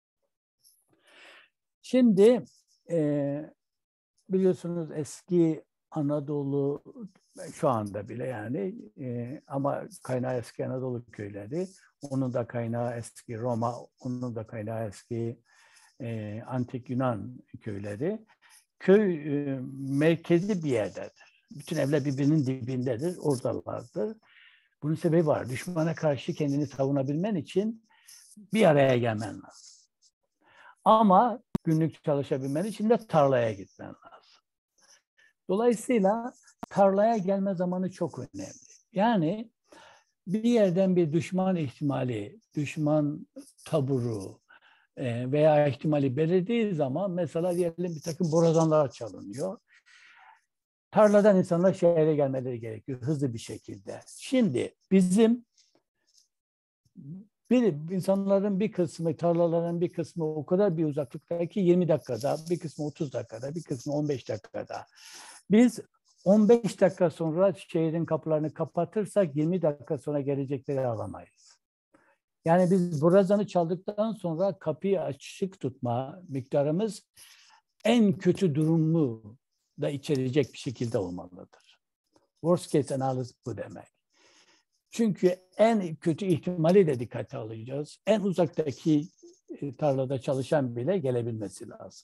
Şimdi biliyorsunuz eski Anadolu şu anda bile yani ama kaynağı eski Anadolu köyleri. Onun da kaynağı eski Roma, onun da kaynağı eski antik Yunan köyleri. Köy merkezi bir yerdedir. Bütün evler birbirinin dibindedir, oradalardır. Bunun sebebi var. Düşmana karşı kendini savunabilmen için bir araya gelmen lazım. Ama günlük çalışabilmen için de tarlaya gitmen lazım. Dolayısıyla tarlaya gelme zamanı çok önemli. Yani bir yerden bir düşman ihtimali, düşman taburu veya ihtimali belirdiği zaman mesela diyelim bir takım borazanlar çalınıyor. Tarladan insanlar şehre gelmeleri gerekiyor hızlı bir şekilde. Şimdi bizim insanların bir kısmı, tarlaların bir kısmı o kadar bir uzaklıkta ki 20 dakikada, bir kısmı 30 dakikada, bir kısmı 15 dakikada. Biz 15 dakika sonra şehrin kapılarını kapatırsak 20 dakika sonra gelecekleri alamayız. Yani biz borazanı çaldıktan sonra kapıyı açık tutma miktarımız en kötü durumu da içerecek bir şekilde olmalıdır. Worst case analysis bu demek. Çünkü en kötü ihtimali de dikkate alacağız. En uzaktaki tarlada çalışan bile gelebilmesi lazım.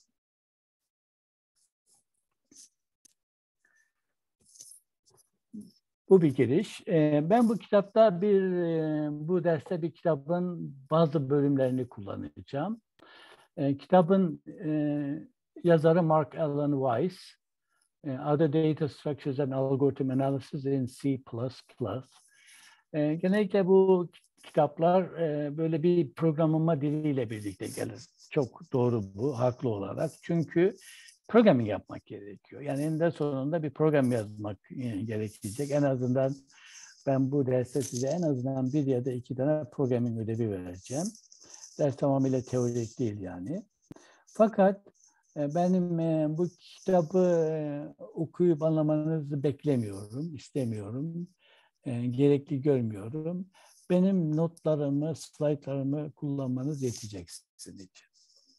Bu bir giriş. Ben bu kitapta bu derste bir kitabın bazı bölümlerini kullanacağım. Kitabın yazarı Mark Alan Weiss. Other Data Structures and Algorithm Analysis in C++. Genellikle bu kitaplar böyle bir programlama diliyle birlikte gelir. Çok doğru bu, haklı olarak. Çünkü programming yapmak gerekiyor. Yani eninde sonunda bir program yazmak gerekecek. En azından ben bu derste size en azından 1 ya da 2 tane programming ödevi vereceğim. Ders tamamıyla teorik değil yani. Fakat benim bu kitabı okuyup anlamanızı beklemiyorum, istemiyorum, gerekli görmüyorum. Benim notlarımı, slaytlarımı kullanmanız yetecek sizin için.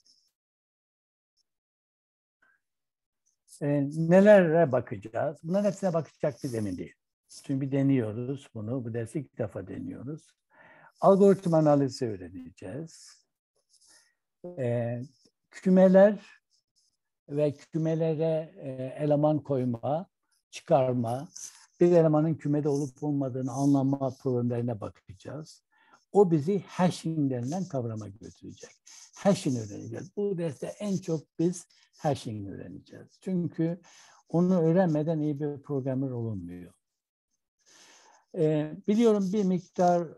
Nelere bakacağız? Bunların hepsine bakacak biz emin değil. Çünkü bir deniyoruz bunu. Bu dersi ilk defa deniyoruz. Algoritma analizi öğreneceğiz. Kümeler ve kümelere eleman koyma, çıkarma, bir elemanın kümede olup olmadığını anlama problemlerine bakacağız. O bizi hashing denilen kavrama götürecek. Hashing öğreneceğiz. Bu derste en çok biz hashing öğreneceğiz. Çünkü onu öğrenmeden iyi bir programmer olunmuyor. Biliyorum bir miktar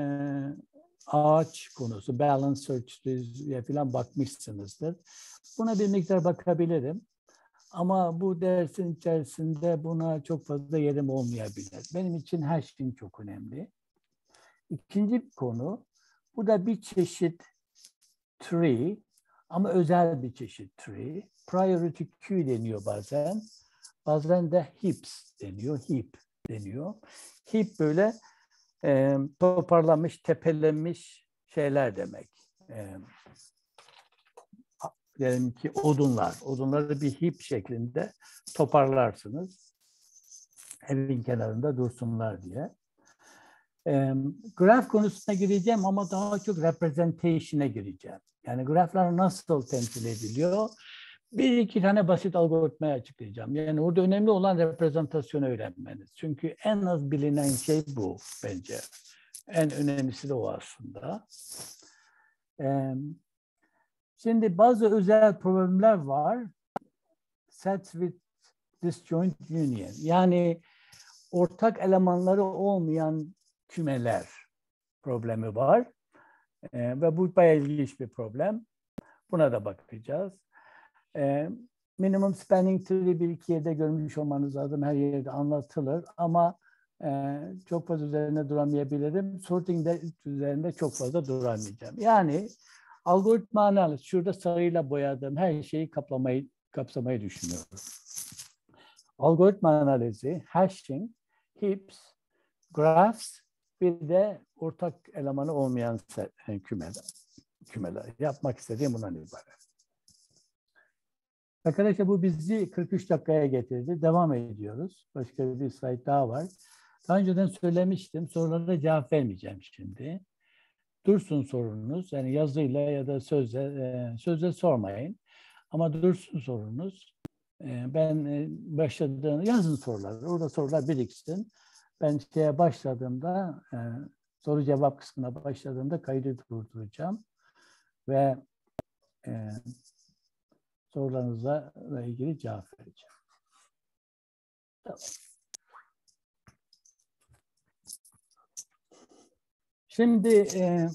ağaç konusu, balance search'e falan bakmışsınızdır. Buna bir miktar bakabilirim. Ama bu dersin içerisinde buna çok fazla yerim olmayabilir. Benim için hashing çok önemli. İkinci bir konu, bu da bir çeşit tree ama özel bir çeşit tree. Priority queue deniyor bazen. Bazen de heaps deniyor, heap deniyor. Heap böyle toparlanmış, tepelenmiş şeyler demek. Diyelim ki odunlar. Odunları bir heap şeklinde toparlarsınız. Evin kenarında dursunlar diye. Graf konusuna gireceğim ama daha çok representation'a gireceğim. Yani graflar nasıl temsil ediliyor? Bir iki tane basit algoritmayı açıklayacağım. Yani orada önemli olan reprezentasyonu öğrenmeniz. Çünkü en az bilinen şey bu bence. En önemlisi de o aslında. Şimdi bazı özel problemler var. Sets with disjoint union. Yani ortak elemanları olmayan kümeler problemi var. Ve bu bayağı ilginç bir problem. Buna da bakacağız. Minimum spanning tree bir iki yerde görmüş olmanız lazım. Her yerde anlatılır ama çok fazla üzerinde duramayabilirim. Sorting de üzerinde çok fazla duramayacağım. Yani algoritma analiz, şurada sarıyla boyadığım her şeyi kapsamayı düşünüyorum. Algoritma analizi, hashing, heaps, graphs, bir de ortak elemanı olmayan kümeler. Yapmak istediğim bundan ibaret. Arkadaşlar bu bizi 43 dakikaya getirdi. Devam ediyoruz. Başka bir slide daha var. Daha önceden söylemiştim. Sorulara cevap vermeyeceğim şimdi. Dursun sorunuz. Yani yazıyla ya da sözle sormayın. Ama dursun sorunuz. Ben başladığımda yazın soruları. Orada sorular biriksin. Ben başladığımda soru cevap kısmına başladığımda kaydı durduracağım. Ve sorularınızla ilgili cevap vereceğim. Tamam. Şimdi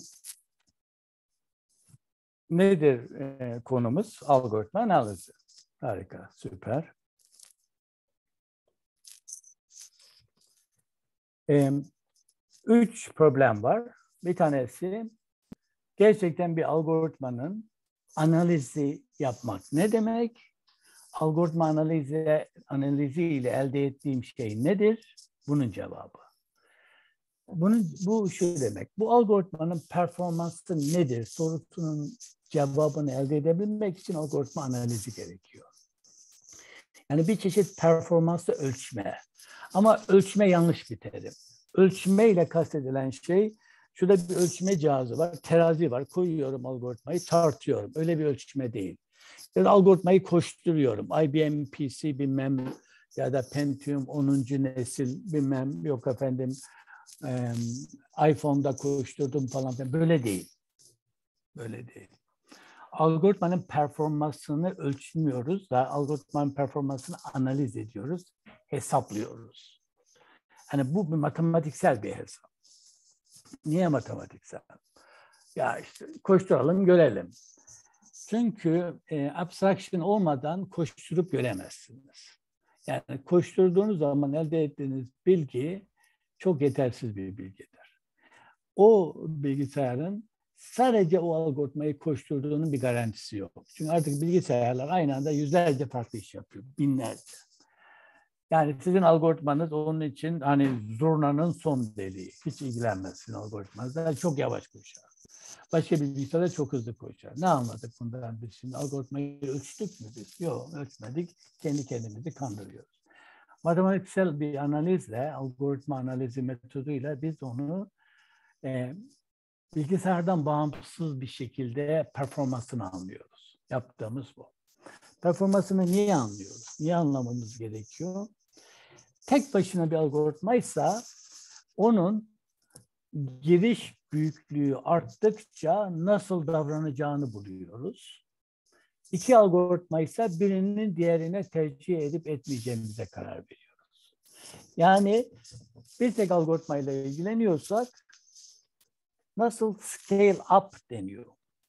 nedir konumuz? Algoritma analizi. Harika, süper. 3 problem var. Bir tanesi gerçekten bir algoritmanın analizi yapmak ne demek? Algoritma analizi ile elde ettiğim şey nedir? Bunun cevabı. Bu şu demek. Bu algoritmanın performansı nedir? Sorusunun cevabını elde edebilmek için algoritma analizi gerekiyor. Yani bir çeşit performansı ölçme. Ama ölçme yanlış bir terim. Ölçme ile kastedilen şey, şurada bir ölçme cihazı var, terazi var, koyuyorum algoritmayı, tartıyorum. Öyle bir ölçme değil. Ya da algoritmayı koşturuyorum. IBM PC bilmem ya da Pentium 10. nesil bilmem yok efendim iPhone'da koşturdum falan. Böyle değil. Böyle değil. algoritmanın performansını ölçmüyoruz da algoritmanın performansını analiz ediyoruz, hesaplıyoruz. Hani bu bir matematiksel bir hesap. Niye matematiksel? Ya işte koşturalım, görelim. Çünkü abstraction olmadan koşturup göremezsiniz. Yani koşturduğunuz zaman elde ettiğiniz bilgi çok yetersiz bir bilgidir. O bilgisayarın sadece o algoritmayı koşturduğunun bir garantisi yok. Çünkü artık bilgisayarlar aynı anda yüzlerce farklı iş yapıyor, binlerce. Yani sizin algoritmanız onun için hani zurnanın son deliği. Hiç ilgilenmez sizin algoritmanızda. Çok yavaş koşar. Başka bir bilgisayarda çok hızlı koşar. Ne anladık bundan biz şimdi? Algoritmayı ölçtük mü biz? Yok, ölçmedik. Kendi kendimizi kandırıyoruz. Matematiksel bir analizle, algoritma analizi metoduyla biz onu bilgisayardan bağımsız bir şekilde performansını anlıyoruz. Yaptığımız bu. Performansını niye anlıyoruz? Niye anlamamız gerekiyor? Tek başına bir algoritmaysa onun giriş büyüklüğü arttıkça nasıl davranacağını buluyoruz. İki algoritma ise birinin diğerine tercih edip etmeyeceğimize karar veriyoruz. Yani bir tek algoritma ile ilgileniyorsak nasıl scale up deniyor.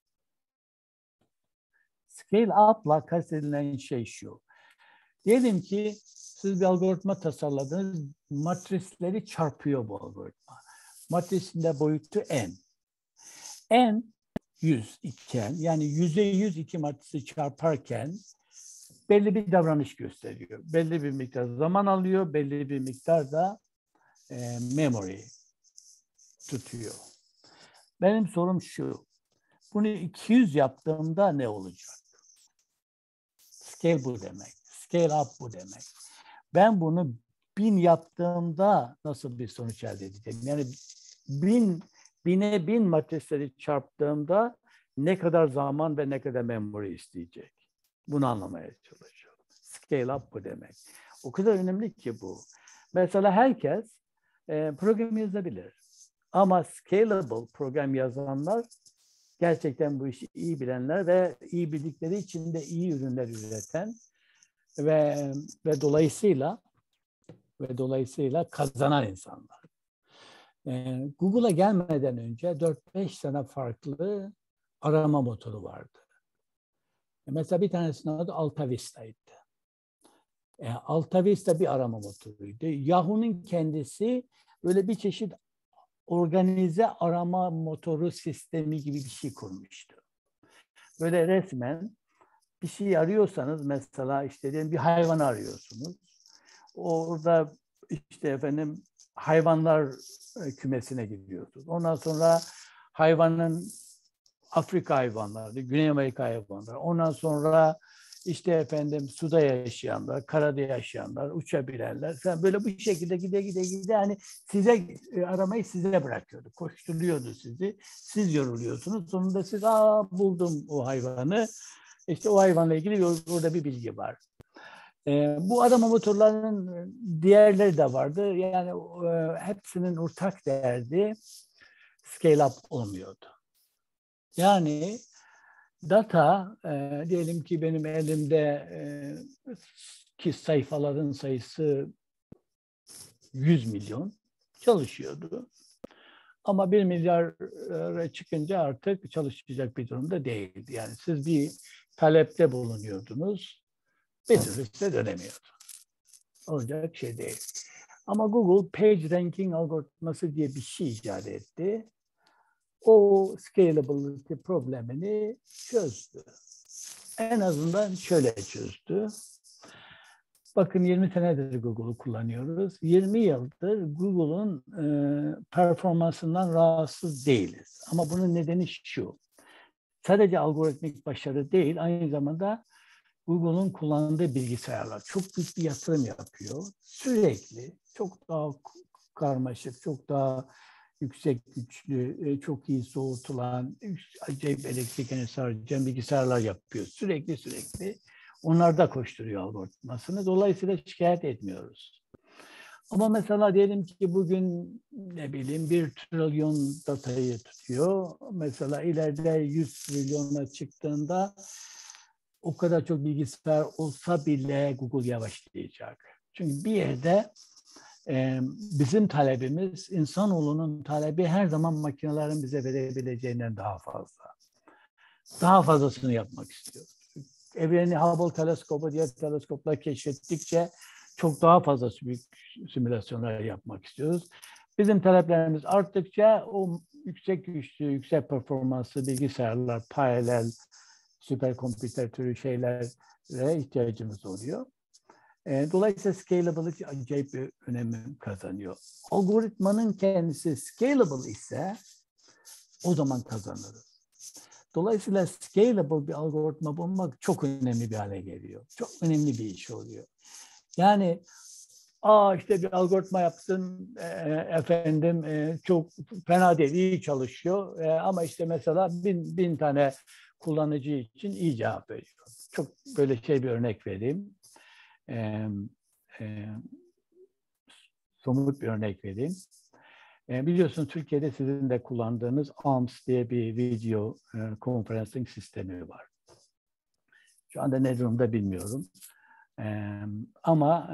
Scale up'la kastedilen şey şu. Diyelim ki siz bir algoritma tasarladınız, matrisleri çarpıyor bu algoritma. Matrisinde boyutu n. N 100 iken, yani 100'e 100 iki matrisi çarparken belli bir davranış gösteriyor. Belli bir miktar zaman alıyor, belli bir miktar da memory tutuyor. Benim sorum şu, bunu 200 yaptığımda ne olacak? Scale bu demek. Scale up bu demek. Ben bunu 1000 yaptığımda nasıl bir sonuç elde edeceğim? Yani 1000'e 1000 matrisleri çarptığımda ne kadar zaman ve ne kadar memory isteyecek? Bunu anlamaya çalışıyorum. Scale up bu demek. O kadar önemli ki bu. Mesela herkes program yazabilir. Ama scalable program yazanlar gerçekten bu işi iyi bilenler ve iyi bildikleri için de iyi ürünler üreten ve dolayısıyla kazanan insanlar. Google'a gelmeden önce 4-5 tane farklı arama motoru vardı. Mesela bir tanesinin adı AltaVista'ydı. AltaVista bir arama motoruydu. Yahoo'nun kendisi böyle bir çeşit organize arama motoru sistemi gibi bir şey kurmuştu. Böyle resmen bir şey arıyorsanız, mesela işte diyelim bir hayvan arıyorsunuz. Orada işte efendim hayvanlar kümesine gidiyorsunuz. Ondan sonra hayvanın Afrika hayvanları, Güney Amerika hayvanları. Ondan sonra işte efendim suda yaşayanlar, karada yaşayanlar, uçabilenler falan böyle bu şekilde gide hani size aramayı size bırakıyordu. Koşturuyordu sizi. Siz yoruluyorsunuz. Sonunda siz buldum o hayvanı. İşte o hayvanla ilgili orada bir bilgi var. Bu arama motorlarının diğerleri de vardı. Yani hepsinin ortak derdi scale up olmuyordu. Yani data, diyelim ki benim elimde ki sayfaların sayısı 100 milyon çalışıyordu. Ama 1 milyara çıkınca artık çalışacak bir durumda değildi. Yani siz bir talepte bulunuyordunuz, bir türlü size dönemiyordu. Olacak şey değil. Ama Google Page Ranking algoritması diye bir şey icat etti. O scalability problemini çözdü. En azından şöyle çözdü. Bakın 20 senedir Google'u kullanıyoruz. 20 yıldır Google'un performansından rahatsız değiliz. Ama bunun nedeni şu. Sadece algoritmik başarı değil, aynı zamanda Google'un kullandığı bilgisayarlar çok büyük bir yatırım yapıyor. Sürekli çok daha karmaşık, çok daha yüksek güçlü, çok iyi soğutulan, acayip elektrik enerjisi harcayan bilgisayarlar yapıyor. Sürekli. Onlar da koşturuyor algoritmasını. Dolayısıyla şikayet etmiyoruz. Ama mesela diyelim ki bugün ne bileyim 1 trilyon datayı tutuyor. Mesela ileride 100 trilyona çıktığında o kadar çok bilgisayar olsa bile Google yavaşlayacak. Çünkü bir yerde bizim talebimiz, insanoğlunun talebi her zaman makinelerin bize verebileceğinden daha fazla. Daha fazlasını yapmak istiyoruz. Evreni Hubble teleskobu, diğer teleskoplar keşfettikçe çok daha fazla büyük simülasyonlar yapmak istiyoruz. Bizim taleplerimiz arttıkça o yüksek güçlü, yüksek performanslı bilgisayarlar, paralel, süperkompüter türü şeylere ihtiyacımız oluyor. Dolayısıyla scalability acayip bir önem kazanıyor. Algoritmanın kendisi scalable ise o zaman kazanırız. Dolayısıyla scalable bir algoritma bulmak çok önemli bir hale geliyor. Çok önemli bir iş oluyor. Yani işte bir algoritma yaptın efendim çok fena değil, iyi çalışıyor ama işte mesela bin tane kullanıcı için iyi cevap veriyor. Çok böyle bir örnek vereyim. Somut bir örnek vereyim. Biliyorsunuz Türkiye'de sizin de kullandığınız ARMS diye bir video conferencing sistemi var. Şu anda ne durumda bilmiyorum. Ama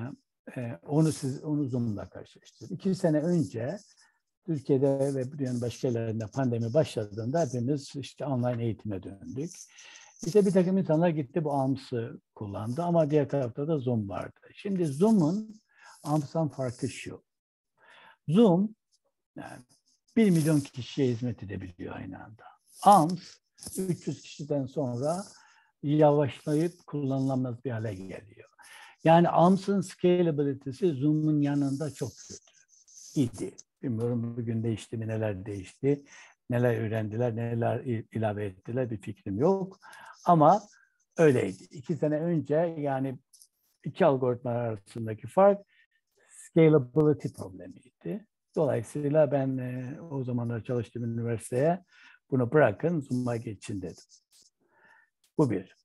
onu Zoom'la karşılaştırdım. 2 sene önce Türkiye'de ve dünyanın başka yerlerinde pandemi başladığında hepimiz işte online eğitime döndük. İşte bir takım insanlar gitti bu ARMS'ı kullandı ama diğer tarafta da Zoom vardı. Şimdi Zoom'un ARMS'tan farkı şu. Zoom yani 1 milyon kişiye hizmet edebiliyor aynı anda. ARMS 300 kişiden sonra yavaşlayıp kullanılamaz bir hale geliyor. Yani ARMS'ın scalability'si Zoom'un yanında çok kötü. İyi değil. Bilmiyorum bugün değişti mi, neler değişti, neler öğrendiler, neler ilave ettiler bir fikrim yok. Ama öyleydi. 2 sene önce yani 2 algoritma arasındaki fark scalability problemiydi. Dolayısıyla ben o zamanlar çalıştığım üniversiteye bunu bırakın, Zoom'a geçin dedim. Bu bir.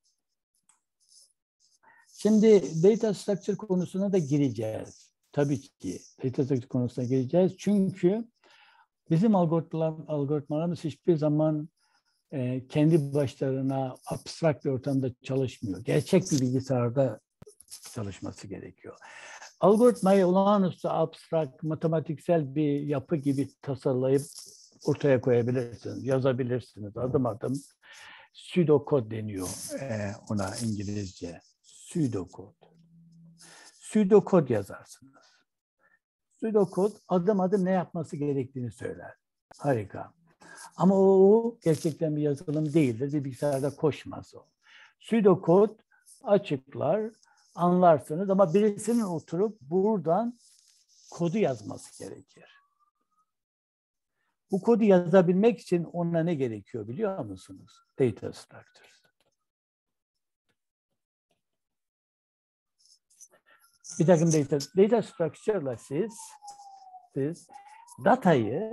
Şimdi data structure konusuna da gireceğiz. Tabii ki data structure konusuna gireceğiz. Çünkü bizim algoritmalarımız hiçbir zaman kendi başlarına abstrakt bir ortamda çalışmıyor. Gerçek bir bilgisayarda çalışması gerekiyor. Algoritmayı olağanüstü abstrakt, matematiksel bir yapı gibi tasarlayıp ortaya koyabilirsiniz, yazabilirsiniz adım adım. Pseudokod deniyor ona İngilizce. Pseudokod. Pseudokod yazarsınız. Pseudokod adım adım ne yapması gerektiğini söyler. Harika. Ama o gerçekten bir yazılım değildir. Bir bilgisayarda koşmaz o. Pseudokod açıklar, anlarsınız ama birisinin oturup buradan kodu yazması gerekir. Bu kodu yazabilmek için ona ne gerekiyor biliyor musunuz? Data structures. Bir takım data structure'la siz datayı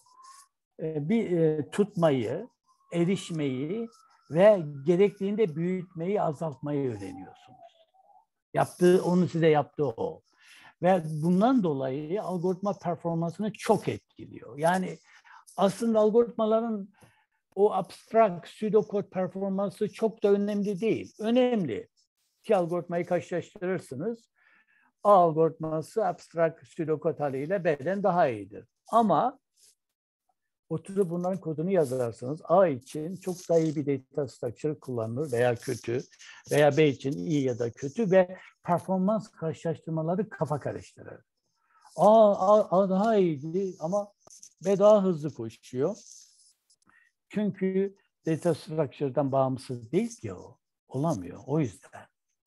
tutmayı, erişmeyi ve gerektiğinde büyütmeyi, azaltmayı öğreniyorsunuz. Onun size yaptığı o. Ve bundan dolayı algoritma performansını çok etkiliyor. Yani aslında algoritmaların o abstrakt pseudokod performansı çok da önemli değil. Önemli. İki algoritmayı karşılaştırırsınız. A algoritması abstrakt pseudokod haliyle B'den daha iyidir. Ama oturup bunların kodunu yazarsanız A için çok daha iyi bir data structure kullanılır veya kötü veya B için iyi ya da kötü ve performans karşılaştırmaları kafa karıştırır. A daha iyiydi ama B daha hızlı koşuyor. Çünkü data structure'dan bağımsız değil ki o. Olamıyor. O yüzden.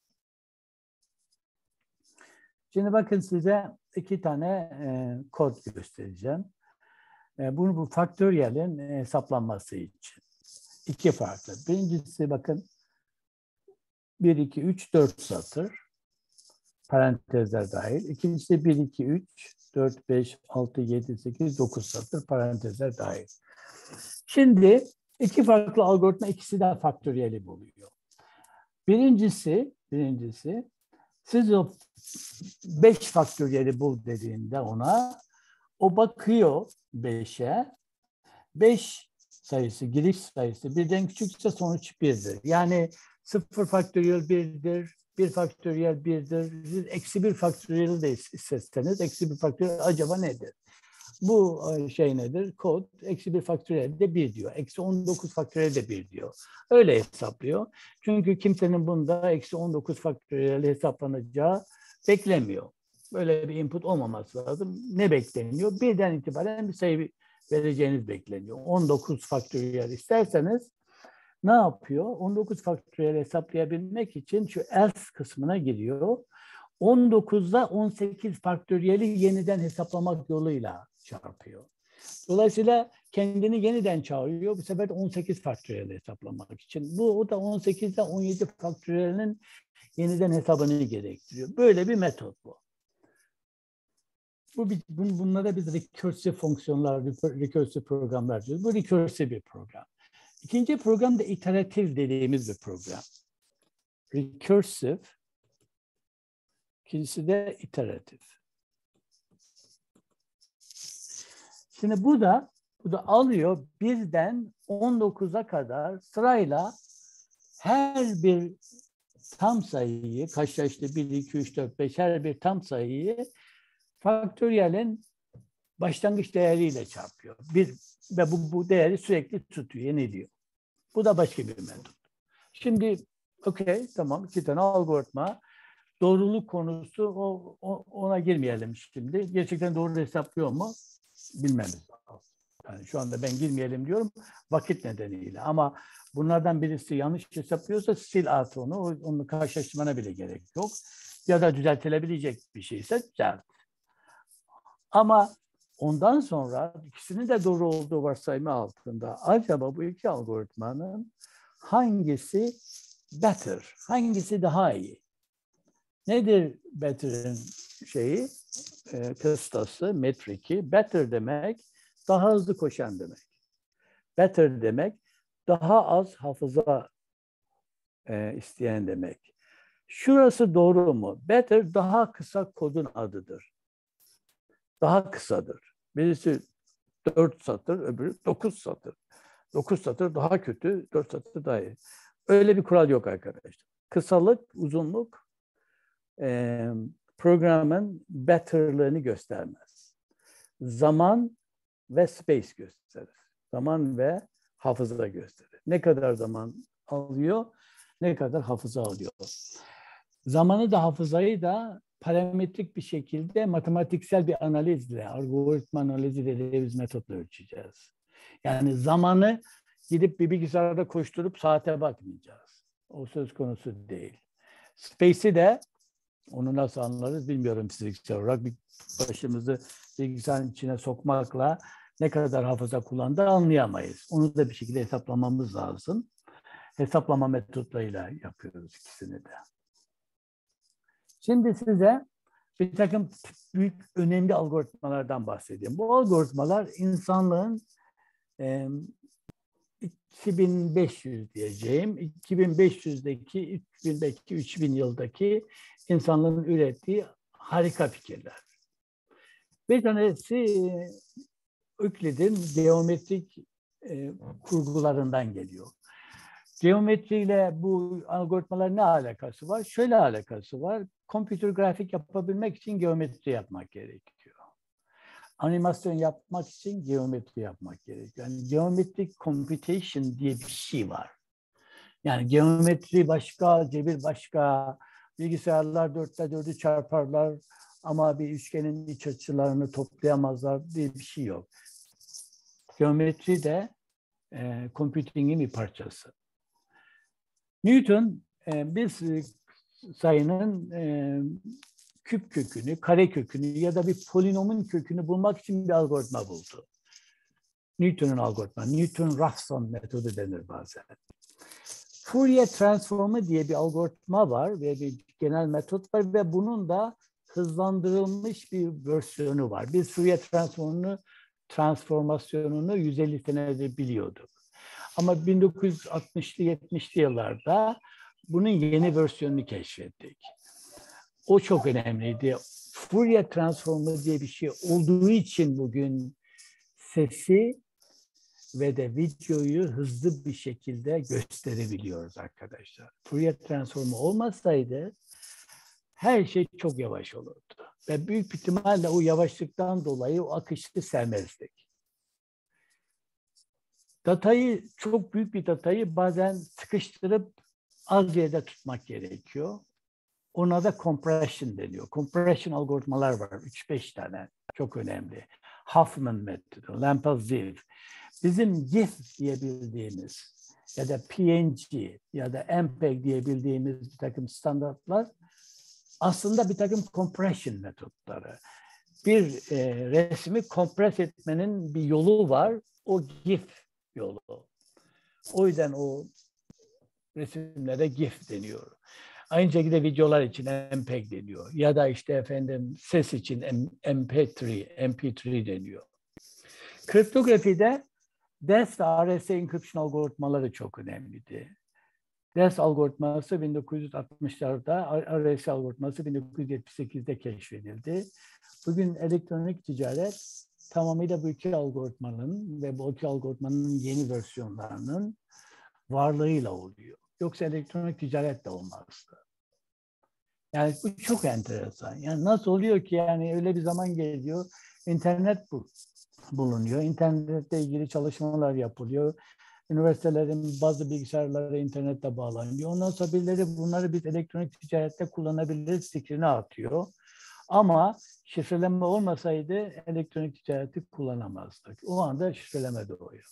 Şimdi bakın size 2 tane kod göstereceğim. Bu faktöriyelin hesaplanması için. 2 farklı. Birincisi bakın 1, 2, 3, 4 satır. Parantezler dahil. İkincisi 1, 2, 3, 4, 5, 6, 7, 8, 9 satır. Parantezler dahil. Şimdi 2 farklı algoritma ikisi de faktöriyeli buluyor. Birincisi Siz o 5 faktöriyeli bul dediğinde ona, o bakıyor 5'e. 5 sayısı, giriş sayısı birden küçükse sonuç 1'dir. Yani 0 faktöriyel 1'dir, 1 faktöriyel 1'dir. Siz eksi 1 faktöriyel de isteseniz, eksi 1 faktöriyel acaba nedir? Bu şey nedir? Kod eksi 1 faktöriyel de 1 diyor. Eksi 19 faktöriyel de 1 diyor. Öyle hesaplıyor. Çünkü kimsenin bunda eksi 19 faktöriyel hesaplanacağı beklemiyor. Böyle bir input olmaması lazım. Ne bekleniyor? Birden itibaren bir sayı vereceğiniz bekleniyor. 19 faktöriyel isterseniz ne yapıyor? 19 faktöriyel hesaplayabilmek için şu else kısmına giriyor. 19'da 18 faktöriyeli yeniden hesaplamak yoluyla çarpıyor. Dolayısıyla kendini yeniden çağırıyor. Bu sefer de 18 faktöriyel hesaplamak için. O da 18'de 17 faktöriyelinin yeniden hesabını gerektiriyor. Böyle bir metot bu. Bunlara biz recursive fonksiyonlar, recursive programlar diyoruz. Bu recursive bir program. İkinci program da iteratif dediğimiz bir program. Recursive, ikincisi de iteratif. Şimdi bu da alıyor birden 19'a kadar sırayla her bir tam sayıyı, kaçta işte 1, 2, 3, 4, 5 her bir tam sayıyı faktöriyelin başlangıç değeriyle çarpıyor. Ve bu değeri sürekli tutuyor, yeniliyor. Bu da başka bir metot. Şimdi okey, tamam, 2 tane algoritma. Doğruluk konusu ona girmeyelim şimdi. Gerçekten doğru hesaplıyor mu? Bilmemiz lazım. Yani şu anda ben girmeyelim diyorum vakit nedeniyle. Ama bunlardan birisi yanlış hesaplıyorsa sil at onu. Onu karşılaştırmana bile gerek yok. Ya da düzeltilebilecek bir şeyse düzelt. Ama ondan sonra ikisinin de doğru olduğu varsayımı altında acaba bu iki algoritmanın hangisi better, hangisi daha iyi? Nedir better'ın şeyi, kıstası, metriki? Better demek daha hızlı koşan demek. Better demek daha az hafıza isteyen demek. Şurası doğru mu? Better daha kısa kodun adıdır. Daha kısadır. Birisi 4 satır, öbürü 9 satır. 9 satır daha kötü, 4 satır daha iyi. Öyle bir kural yok arkadaşlar. Kısalık, uzunluk programın better'lığını göstermez. Zaman ve space gösterir. Zaman ve hafıza gösterir. Ne kadar zaman alıyor, ne kadar hafıza alıyor. Zamanı da hafızayı da parametrik bir şekilde matematiksel bir analizle, algoritma analizi dediğimiz metotla ölçeceğiz. Yani zamanı gidip bir bilgisayarda koşturup saate bakmayacağız. O söz konusu değil. Space'i de onu nasıl anlarız bilmiyorum fiziksel olarak. Bir başımızı bilgisayarın içine sokmakla ne kadar hafıza kullandığı anlayamayız. Onu da bir şekilde hesaplamamız lazım. Hesaplama metotlarıyla yapıyoruz ikisini de. Şimdi size bir takım büyük, önemli algoritmalardan bahsedeyim. Bu algoritmalar insanlığın 2500 diyeceğim, 2500'deki, belki 3000 yıldaki insanlığın ürettiği harika fikirler. Bir tanesi Euclid'in geometrik kurgularından geliyor. Geometriyle bu algoritmaların ne alakası var? Şöyle alakası var. Kompütür grafik yapabilmek için geometri yapmak gerekiyor. Animasyon yapmak için geometri yapmak gerekiyor. Yani geometrik computation diye bir şey var. Yani geometri başka, cebir başka, bilgisayarlar 4'te 4'ü çarparlar ama bir üçgenin iç açılarını toplayamazlar diye bir şey yok. Geometri de computing'in bir parçası. Newton bir sayının küp kökünü, kare kökünü ya da bir polinomun kökünü bulmak için bir algoritma buldu. Newton'un algoritma, Newton-Raphson metodu denir bazen. Fourier transformu diye bir algoritma var ve bir genel metot var ve bunun da hızlandırılmış bir versiyonu var. Biz Fourier transformasyonunu 150 senedir biliyorduk. Ama 1960'lı 70'li yıllarda bunun yeni versiyonunu keşfettik. O çok önemliydi. Fourier transformu diye bir şey olduğu için bugün sesi ve de videoyu hızlı bir şekilde gösterebiliyoruz arkadaşlar. Fourier transformu olmasaydı her şey çok yavaş olurdu. Ve büyük ihtimalle o yavaşlıktan dolayı o akışı sevmezdik. Datayı, çok büyük bir datayı bazen sıkıştırıp az yerde tutmak gerekiyor. Ona da compression deniyor. Compression algoritmalar var. 3-5 tane. Çok önemli. Huffman metodu, Lampa-Ziv. Bizim GIF diyebildiğimiz ya da PNG ya da MPEG diyebildiğimiz bir takım standartlar aslında bir takım compression metotları. Bir resmi kompres etmenin bir yolu var. O GIF yolu. O yüzden o resimlere GIF deniyor. Aynı şekilde videolar için MPEG deniyor. Ya da işte efendim ses için MP3 deniyor. Kriptografide DES ve RSA encryption algoritmaları çok önemliydi. DES algoritması 1960'larda, RSA algoritması 1978'de keşfedildi. Bugün elektronik ticaret tamamıyla bu iki algoritmanın ve bu iki algoritmanın yeni versiyonlarının varlığıyla oluyor. Yoksa elektronik ticaret de olmazdı. Yani bu çok enteresan. Yani nasıl oluyor ki yani öyle bir zaman geliyor, internet bulunuyor, internetle ilgili çalışmalar yapılıyor. Üniversitelerin bazı bilgisayarları internette bağlanıyor. Ondan sonra birileri bunları biz elektronik ticarette kullanabiliriz fikrini atıyor. Ama şifreleme olmasaydı elektronik ticareti kullanamazdık. O anda şifreleme doğuyor.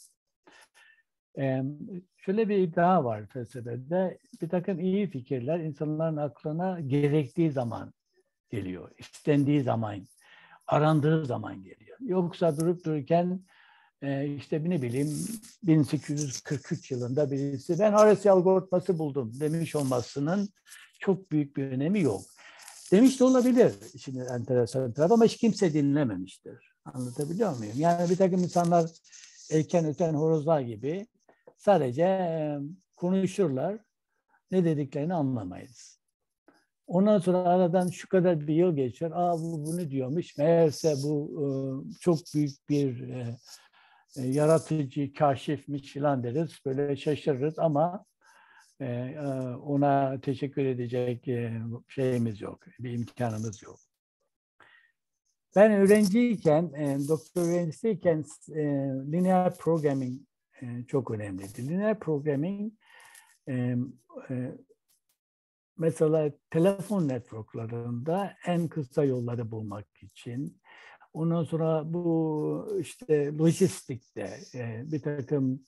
Şöyle bir iddia var felsefede. Bir takım iyi fikirler insanların aklına gerektiği zaman geliyor. İstendiği zaman, arandığı zaman geliyor. Yoksa durup dururken işte ne bileyim 1843 yılında birisi ben RSA algoritması buldum demiş olmasının çok büyük bir önemi yok. Demiş de olabilir. Şimdi enteresan taraf ama hiç kimse dinlememiştir. Anlatabiliyor muyum? Yani bir takım insanlar erken öten horozlar gibi sadece konuşurlar. Ne dediklerini anlamayız. Ondan sonra aradan şu kadar bir yıl geçer. Bu bunu diyormuş. Meğerse bu çok büyük bir yaratıcı, kaşifmiş falan deriz. Böyle şaşırırız ama ona teşekkür edecek şeyimiz yok, bir imkanımız yok. Ben öğrenciyken, doktor öğrencisiyken linear programming çok önemliydi. Linear programming mesela telefon networklarında en kısa yolları bulmak için, ondan sonra bu işte lojistikte bir takım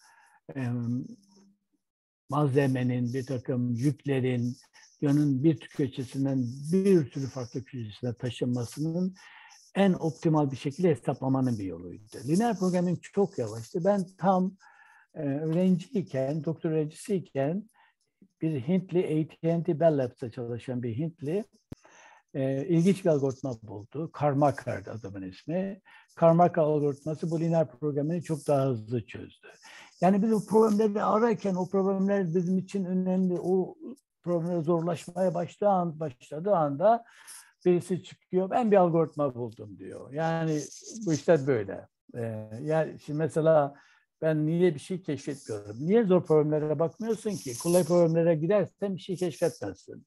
malzemenin, bir takım yüklerin dünyanın bir köşesinden bir sürü farklı köşesine taşınmasının en optimal bir şekilde hesaplamanın bir yoluydu. Linear programming çok yavaştı. Ben tam öğrenciyken, doktor öğrencisiyken bir Hintli, AT&T Bell Labs'ta çalışan bir Hintli ilginç bir algoritma buldu. Karmakar adamın ismi. Karmakar algoritması bu lineer programını çok daha hızlı çözdü. Yani biz o problemleri ararken o problemler bizim için önemli. O problemler zorlaşmaya başladığı anda birisi çıkıyor. Ben bir algoritma buldum diyor. Yani bu işler böyle. Yani şimdi mesela ben niye bir şey keşfetmiyorum? Niye zor problemlere bakmıyorsun ki? Kolay problemlere gidersen bir şey keşfetmezsin.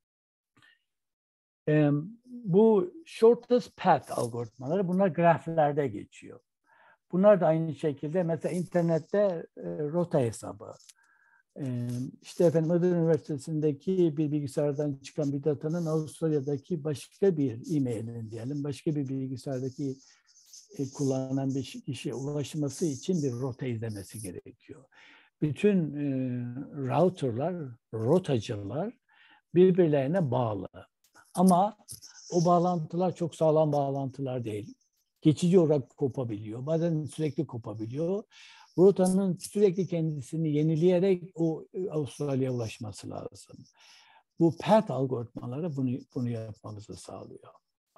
Bu shortest path algoritmaları, bunlar graflerde geçiyor. Bunlar da aynı şekilde mesela internette rota hesabı. İşte efendim Iğdır Üniversitesi'ndeki bir bilgisayardan çıkan bir datanın Avustralya'daki başka bir e-mailin diyelim, başka bir bilgisayardaki kullanan bir kişiye ulaşması için bir rota izlemesi gerekiyor. Bütün routerlar, rotacılar birbirlerine bağlı. Ama o bağlantılar çok sağlam bağlantılar değil. Geçici olarak kopabiliyor. Bazen sürekli kopabiliyor. Rotanın sürekli kendisini yenileyerek o Avustralya'ya ulaşması lazım. Bu path algoritmaları bunu yapmamızı sağlıyor.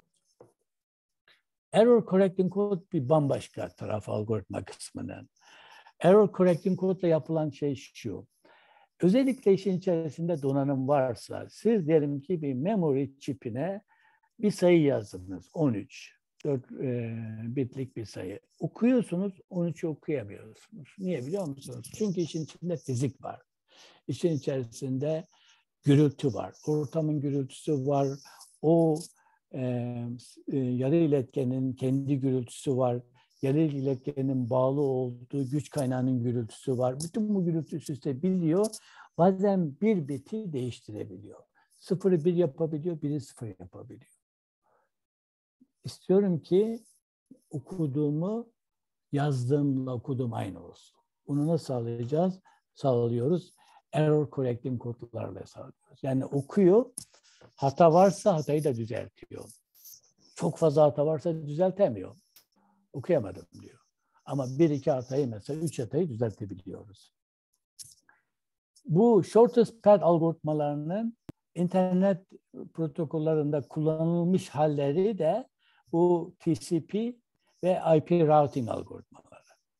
Error correcting code bir bambaşka taraf algoritma kısmının. Error correcting code ile yapılan şey şu. Özellikle işin içerisinde donanım varsa, siz diyelim ki bir memory chip'ine bir sayı yazdınız, 13. 4 bitlik bir sayı. Okuyorsunuz, 13'ü okuyamıyorsunuz. Niye biliyor musunuz? Çünkü işin içinde fizik var. İşin içerisinde gürültü var. Ortamın gürültüsü var. O yarı iletkenin kendi gürültüsü var. Yarı iletkenin bağlı olduğu güç kaynağının gürültüsü var. Bütün bu gürültü üst üste biliyor. Bazen bir biti değiştirebiliyor. 0'ı 1 yapabiliyor, 1'i 0 yapabiliyor. İstiyorum ki okuduğumu yazdığımla okuduğum aynı olsun. Bunu nasıl sağlayacağız? Sağlıyoruz. Error correcting kodlarla sağlıyoruz. Yani okuyor, hata varsa hatayı da düzeltiyor. Çok fazla hata varsa düzeltemiyor. Okuyamadım diyor. Ama 1-2 hatayı mesela 3 hatayı düzeltebiliyoruz. Bu shortest path algoritmalarının internet protokollarında kullanılmış halleri de bu TCP ve IP routing algoritmaları.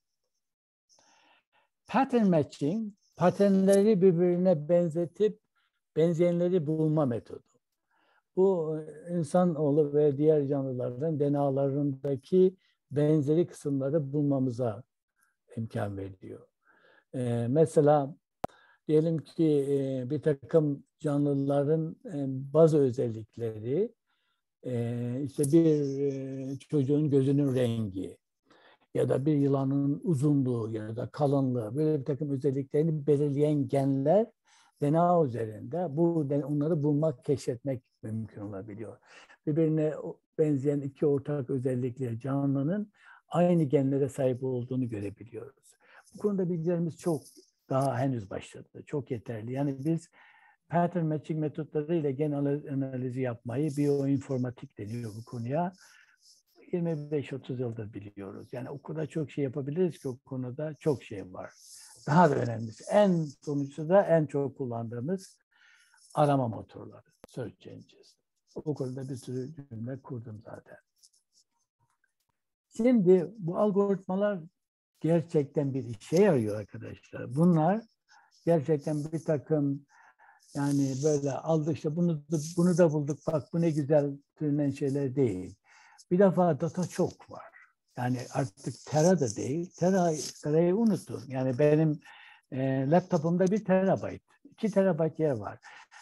Pattern matching, paternleri birbirine benzetip benzeyenleri bulma metodu. Bu insanoğlu ve diğer canlıların DNA'larındaki benzeri kısımları bulmamıza imkan veriyor. Mesela diyelim ki bir takım canlıların bazı özellikleri, işte bir çocuğun gözünün rengi ya da bir yılanın uzunluğu ya da kalınlığı, böyle bir takım özelliklerini belirleyen genler DNA üzerinde onları bulmak, keşfetmek mümkün olabiliyor. Birbirine benzeyen iki ortak özellikle canlının aynı genlere sahip olduğunu görebiliyoruz. Bu konuda bilgilerimiz çok daha henüz başladı. Çok yeterli. Yani biz pattern matching metotlarıyla gen analizi yapmayı, biyoinformatik deniyor bu konuya, 25-30 yıldır biliyoruz. Yani o kadar çok şey yapabiliriz ki o konuda çok şey var. Daha da önemlisi, en sonuçta da en çok kullandığımız arama motorları, search engines. O konuda bir sürü cümle kurdum zaten. Şimdi bu algoritmalar gerçekten bir işe yarıyor arkadaşlar. Bunlar gerçekten bir takım, yani böyle aldık işte bunu da bulduk, bak bu ne güzel türünen şeyler değil. Bir defa data çok var. Yani artık tera da değil. Terayı unutun. Yani benim laptopumda 1 terabayt, 2 terabayt yer var.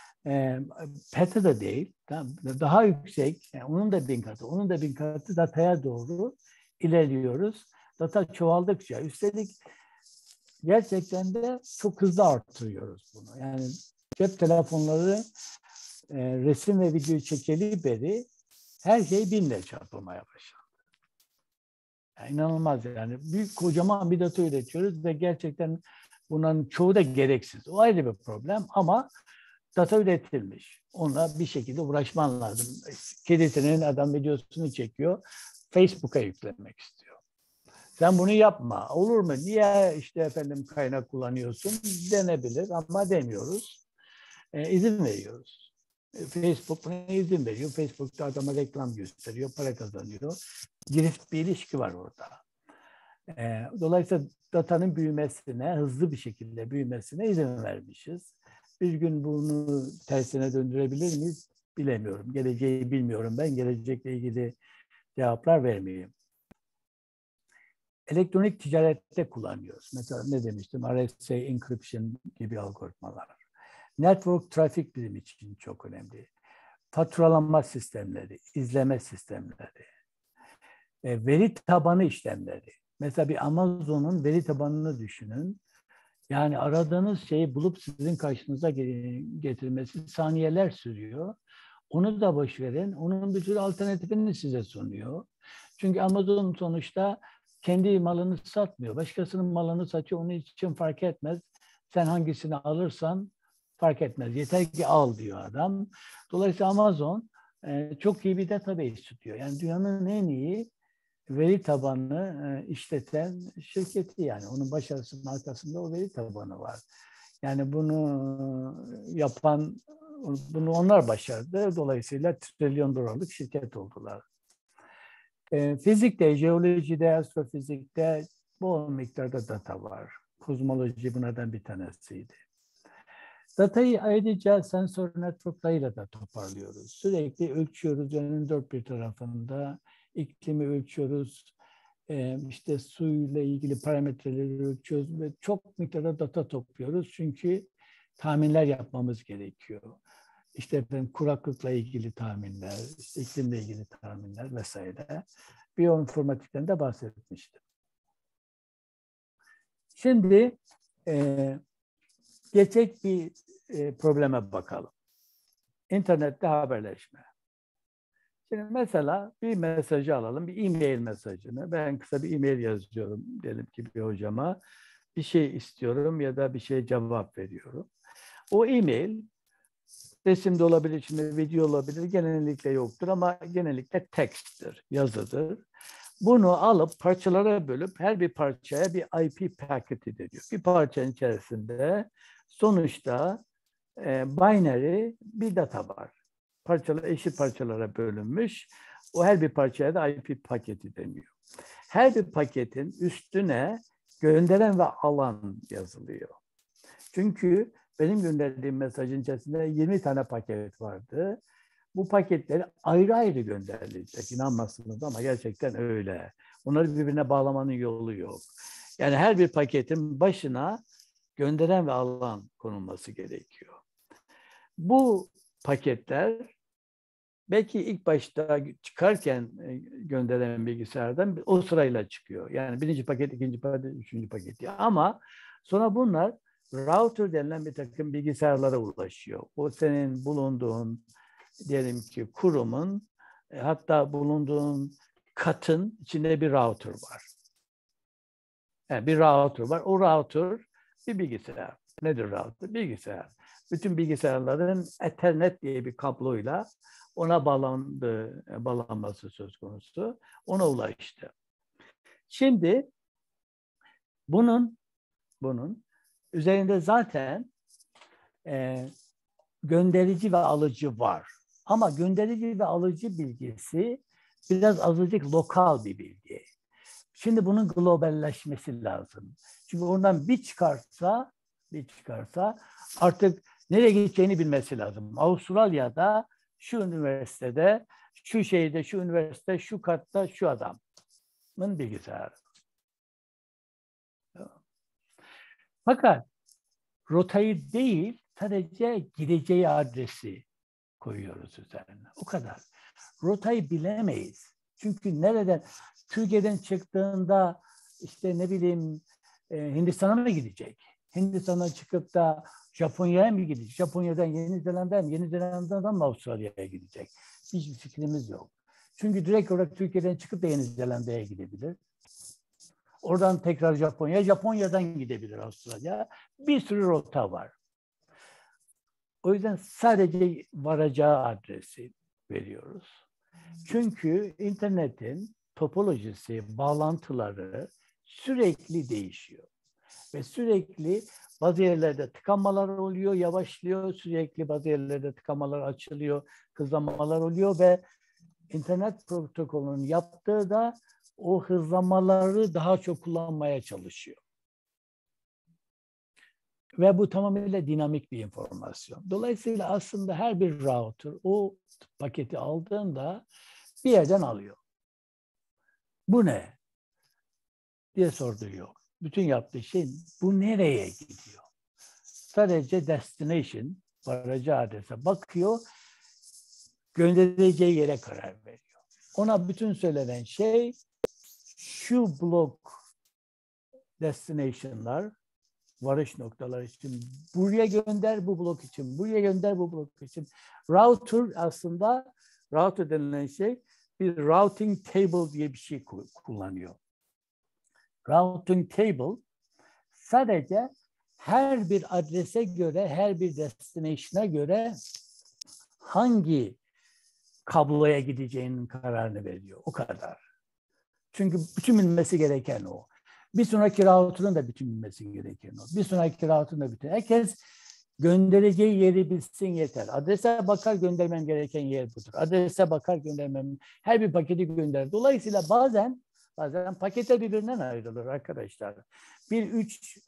Peta da değil. Daha yüksek. Yani onun da 1000 katı. Onun da 1000 katı dataya doğru ilerliyoruz. Data çoğaldıkça. Üstelik gerçekten de çok hızlı artırıyoruz bunu. Yani cep telefonları resim ve video çekeli beri her şey 1000'le çarpılmaya başladı. Yani inanılmaz yani. Büyük kocaman bir data üretiyoruz ve gerçekten bunların çoğu da gereksiz. O ayrı bir problem ama data üretilmiş. Onunla bir şekilde uğraşman lazım. Kedisinin adam videosunu çekiyor, Facebook'a yüklemek istiyor. Sen bunu yapma. Olur mu? Niye işte efendim kaynak kullanıyorsun? Denebilir ama demiyoruz. İzin veriyoruz. Facebook buna izin veriyor. Facebook'ta adama reklam gösteriyor, para kazanıyor. Girift bir ilişki var orada. Dolayısıyla datanın büyümesine, hızlı bir şekilde büyümesine izin vermişiz. Bir gün bunu tersine döndürebilir miyiz? Bilemiyorum. Geleceği bilmiyorum ben. Gelecekle ilgili cevaplar vermeyeyim. Elektronik ticarette kullanıyoruz. Mesela ne demiştim? RSA encryption gibi algoritmalar. Network traffic bizim için çok önemli. Faturalama sistemleri, izleme sistemleri, veri tabanı işlemleri. Mesela bir Amazon'un veri tabanını düşünün. Yani aradığınız şeyi bulup sizin karşınıza getirmesi saniyeler sürüyor. Onu da boş verin. Onun bir sürü alternatifini size sunuyor. Çünkü Amazon sonuçta kendi malını satmıyor. Başkasının malını satıyor. Onun için fark etmez. Sen hangisini alırsan fark etmez. Yeter ki al diyor adam. Dolayısıyla Amazon çok iyi bir database tutuyor. Yani dünyanın en iyi veri tabanını işleten şirketi yani. Onun başarısının arkasında o veri tabanı var. Yani bunu onlar başardı. Dolayısıyla trilyon dolarlık şirket oldular. Fizikte, jeolojide, astrofizikte bol miktarda data var. Kozmoloji bunlardan bir tanesiydi. Datayı ayrıca sensör networklarıyla da toparlıyoruz. Sürekli ölçüyoruz dünyanın dört bir tarafında. İklimi ölçüyoruz. İşte suyla ilgili parametreleri ölçüyoruz ve çok miktarda data topluyoruz. Çünkü tahminler yapmamız gerekiyor. İşte efendim, kuraklıkla ilgili tahminler, işte iklimle ilgili tahminler vesaire. Biyoinformatikten de bahsetmiştim. Şimdi gerçek bir probleme bakalım. İnternette haberleşme. Şimdi mesela bir mesajı alalım, bir e-mail mesajını. Ben kısa bir e-mail yazıyorum diyelim ki bir hocama. Bir şey istiyorum ya da bir şeye cevap veriyorum. O e-mail resim de olabilir, içinde video olabilir. Genellikle yoktur ama genellikle teksttir, yazıdır. Bunu alıp parçalara bölüp her bir parçaya bir IP paketi deniyor. Bir parçanın içerisinde sonuçta binary bir data var. Eşit parçalara bölünmüş. O her bir parçaya da IP paketi deniyor. Her bir paketin üstüne gönderen ve alan yazılıyor. Çünkü benim gönderdiğim mesajın içerisinde 20 tane paket vardı. Bu paketleri ayrı ayrı gönderilecek. İnanmazsınız ama gerçekten öyle. Onları birbirine bağlamanın yolu yok. Yani her bir paketin başına gönderen ve alan konulması gerekiyor. Bu paketler belki ilk başta çıkarken gönderen bilgisayardan o sırayla çıkıyor. Yani birinci paket, ikinci paket, üçüncü paket. Ama sonra bunlar router denilen bir takım bilgisayarlara ulaşıyor. O senin bulunduğun diyelim ki kurumun hatta bulunduğun katın içinde bir router var. Yani bir router var. O router bir bilgisayar. Nedir router? Bilgisayar. Bütün bilgisayarların Ethernet diye bir kabloyla ona bağlanması söz konusu. Ona ulaştı. Şimdi bunun üzerinde zaten gönderici ve alıcı var. Ama gönderici ve alıcı bilgisi biraz azıcık lokal bir bilgi. Şimdi bunun globalleşmesi lazım. Çünkü oradan bir çıkarsa artık nereye gideceğini bilmesi lazım. Avustralya'da şu üniversitede, şu şehirde, şu üniversite, şu katta, şu adamın bilgisayarı. Fakat rotayı değil, sadece gideceği adresi koyuyoruz üzerine. O kadar. Rotayı bilemeyiz. Çünkü nereden, Türkiye'den çıktığında işte ne bileyim Hindistan'a mı gidecek? Hindistan'a çıkıp da Japonya'ya mı gidecek? Japonya'dan Yeni Zelanda'ya mı? Yeni Zelanda'dan mı Avustralya'ya gidecek? Hiçbir fikrimiz yok. Çünkü direkt olarak Türkiye'den çıkıp da Yeni Zelanda'ya gidebilir. Oradan tekrar Japonya, Japonya'dan gidebilir Avustralya. Bir sürü rota var. O yüzden sadece varacağı adresi veriyoruz. Çünkü internetin topolojisi, bağlantıları sürekli değişiyor. Ve sürekli bazı yerlerde tıkanmalar oluyor, yavaşlıyor. Sürekli bazı yerlerde tıkanmalar açılıyor, hızlanmalar oluyor ve internet protokolünün yaptığı da o hızlanmaları daha çok kullanmaya çalışıyor. Ve bu tamamıyla dinamik bir informasyon. Dolayısıyla aslında her bir router o paketi aldığında bir yerden alıyor. Bu ne diye sorduğu yok. Bütün yaptığı şey bu nereye gidiyor? Sadece destination, varacağı adrese bakıyor, göndereceği yere karar veriyor. Ona bütün söylenen şey şu blok destination'lar, varış noktaları için buraya gönder, bu blok için, buraya gönder, bu blok için. Router aslında, router denilen şey bir routing table diye bir şey kullanıyor. Routing table sadece her bir adrese göre, her bir destination'a göre hangi kabloya gideceğinin kararını veriyor. O kadar. Çünkü bütün bilmesi gereken o. Bir sonraki router'ın da bütün bilmesi gereken o. Bir sonraki router'ın da bütün. Herkes göndereceği yeri bilsin yeter. Adrese bakar, göndermem gereken yer budur. Adrese bakar, göndermem. Her bir paketi gönder. Dolayısıyla bazen paketler birbirinden ayrılır arkadaşlar. Bir 3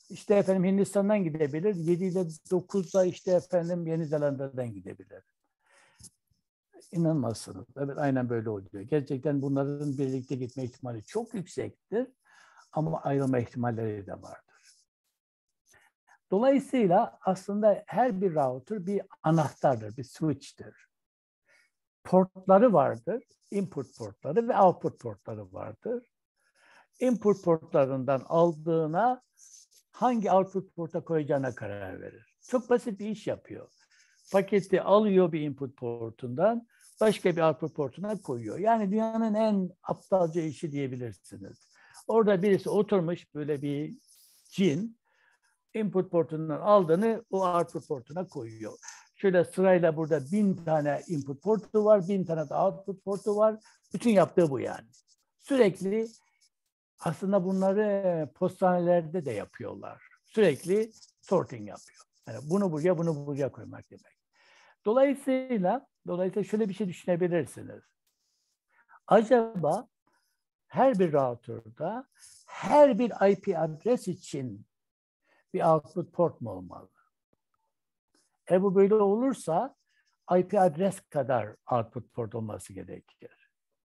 işte efendim Hindistan'dan gidebilir. 7 ile 9'da işte efendim Yeni Zelanda'dan gidebilir. İnanmazsınız. Evet, aynen böyle oluyor. Gerçekten bunların birlikte gitme ihtimali çok yüksektir. Ama ayrılma ihtimalleri de vardır. Dolayısıyla aslında her bir router bir anahtardır, bir switch'tir. Portları vardır, input portları ve output portları vardır. Input portlarından aldığına hangi output porta koyacağına karar verir. Çok basit bir iş yapıyor. Paketi alıyor bir input portundan, başka bir output portuna koyuyor. Yani dünyanın en aptalca işi diyebilirsiniz. Orada birisi oturmuş böyle bir cin, input portundan aldığını o output portuna koyuyor. Şöyle sırayla burada 1000 tane input portu var, 1000 tane de output portu var. Bütün yaptığı bu yani. Sürekli aslında bunları postanelerde de yapıyorlar. Sürekli sorting yapıyor. Yani bunu buraya koymak demek. Dolayısıyla şöyle bir şey düşünebilirsiniz. Acaba her bir router'da her bir IP adres için bir output port mu olmalı? Bu böyle olursa IP adres kadar output port olması gerekir.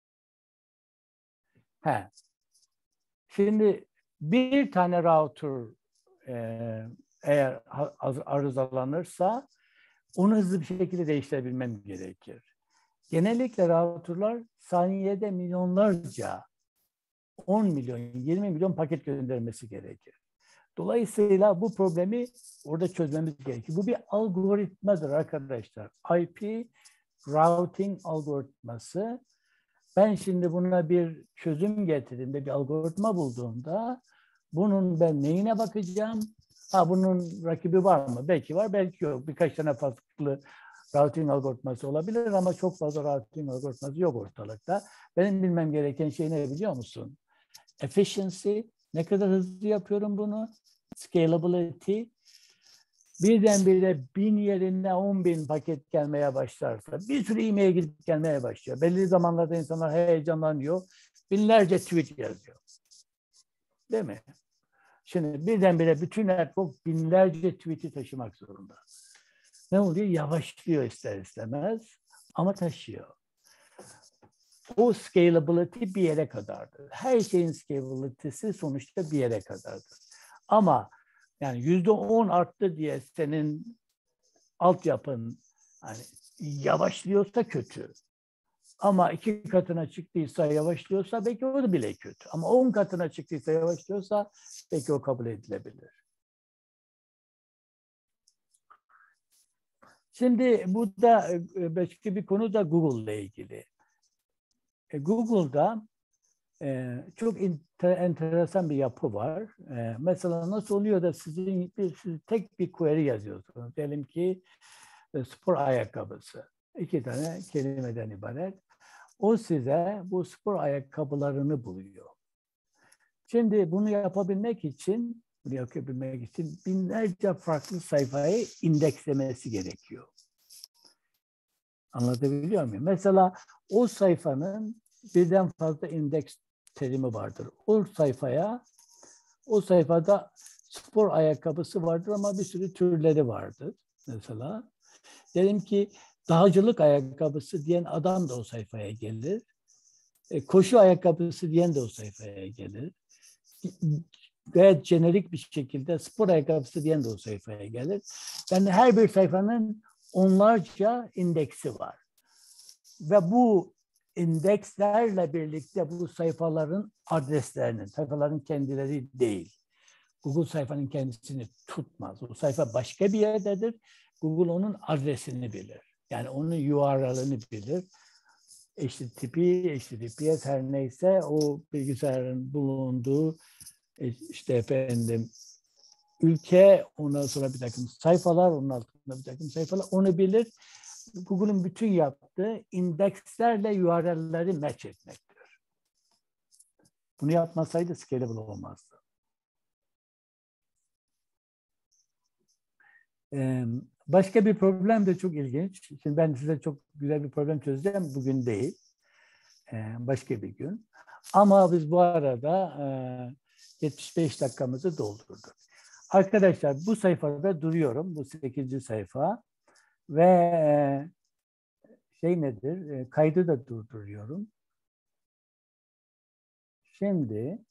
Şimdi bir tane router eğer arızalanırsa onu hızlı bir şekilde değiştirebilmem gerekir. Genellikle routerlar saniyede milyonlarca, 10 milyon, 20 milyon paket göndermesi gerekir. Dolayısıyla bu problemi orada çözmemiz gerekir. Bu bir algoritmadır arkadaşlar. IP routing algoritması. Ben şimdi buna bir çözüm getirdiğimde, bir algoritma bulduğumda bunun ben neyine bakacağım? Bunun rakibi var mı? Belki var, belki yok. Birkaç tane farklı routing algoritması olabilir ama çok fazla routing algoritması yok ortalıkta. Benim bilmem gereken şey ne biliyor musun? Efficiency, ne kadar hızlı yapıyorum bunu? Scalability, birdenbire 1000 yerine 10.000 paket gelmeye başlarsa, bir sürü e-mail gidip gelmeye başlıyor. Belli zamanlarda insanlar heyecanlanıyor, binlerce tweet yazıyor. Değil mi? Şimdi birdenbire bütün network binlerce tweet'i taşımak zorunda. Ne oluyor? Yavaşlıyor ister istemez ama taşıyor. O scalability bir yere kadardır. Her şeyin scalability'si sonuçta bir yere kadardır. Ama yani %10 arttı diye senin altyapın hani yavaşlıyorsa kötü. Ama 2 katına çıktıysa yavaşlıyorsa belki o da bile kötü. Ama 10 katına çıktıysa yavaşlıyorsa belki o kabul edilebilir. Şimdi bu da başka bir konu da Google ile ilgili. Google'da çok enteresan bir yapı var. Mesela nasıl oluyor da siz tek bir query yazıyorsunuz. Diyelim ki spor ayakkabısı. 2 tane kelimeden ibaret. O size bu spor ayakkabılarını buluyor. Şimdi bunu yapabilmek için binlerce farklı sayfayı indekslemesi gerekiyor. Anlatabiliyor muyum? Mesela o sayfanın birden fazla indeks terimi vardır. O sayfada spor ayakkabısı vardır ama bir sürü türleri vardır. Mesela dedim ki dağcılık ayakkabısı diyen adam da o sayfaya gelir. Koşu ayakkabısı diyen de o sayfaya gelir. Gayet jenerik bir şekilde spor ayakkabısı diyen de o sayfaya gelir. Yani her bir sayfanın onlarca indeksi var. Ve bu indekslerle birlikte bu sayfaların adreslerinin, sayfaların kendileri değil. Google sayfanın kendisini tutmaz. O sayfa başka bir yerdedir. Google onun adresini bilir. Yani onun URL'ını bilir. HTTPS her neyse o bilgisayarın bulunduğu işte efendim ülke, ondan sonra bir takım sayfalar, onun altında bir takım sayfalar onu bilir. Google'un bütün yaptığı indekslerle URL'leri match etmektir. Bunu yapmasaydı scalable olmazdı. Başka bir problem de çok ilginç. Şimdi ben size çok güzel bir problem çözeceğim. Bugün değil. Başka bir gün. Ama biz bu arada 75 dakikamızı doldurduk. Arkadaşlar bu sayfada duruyorum. Bu 8. sayfa. Ve şey nedir? Kaydı da durduruyorum. Şimdi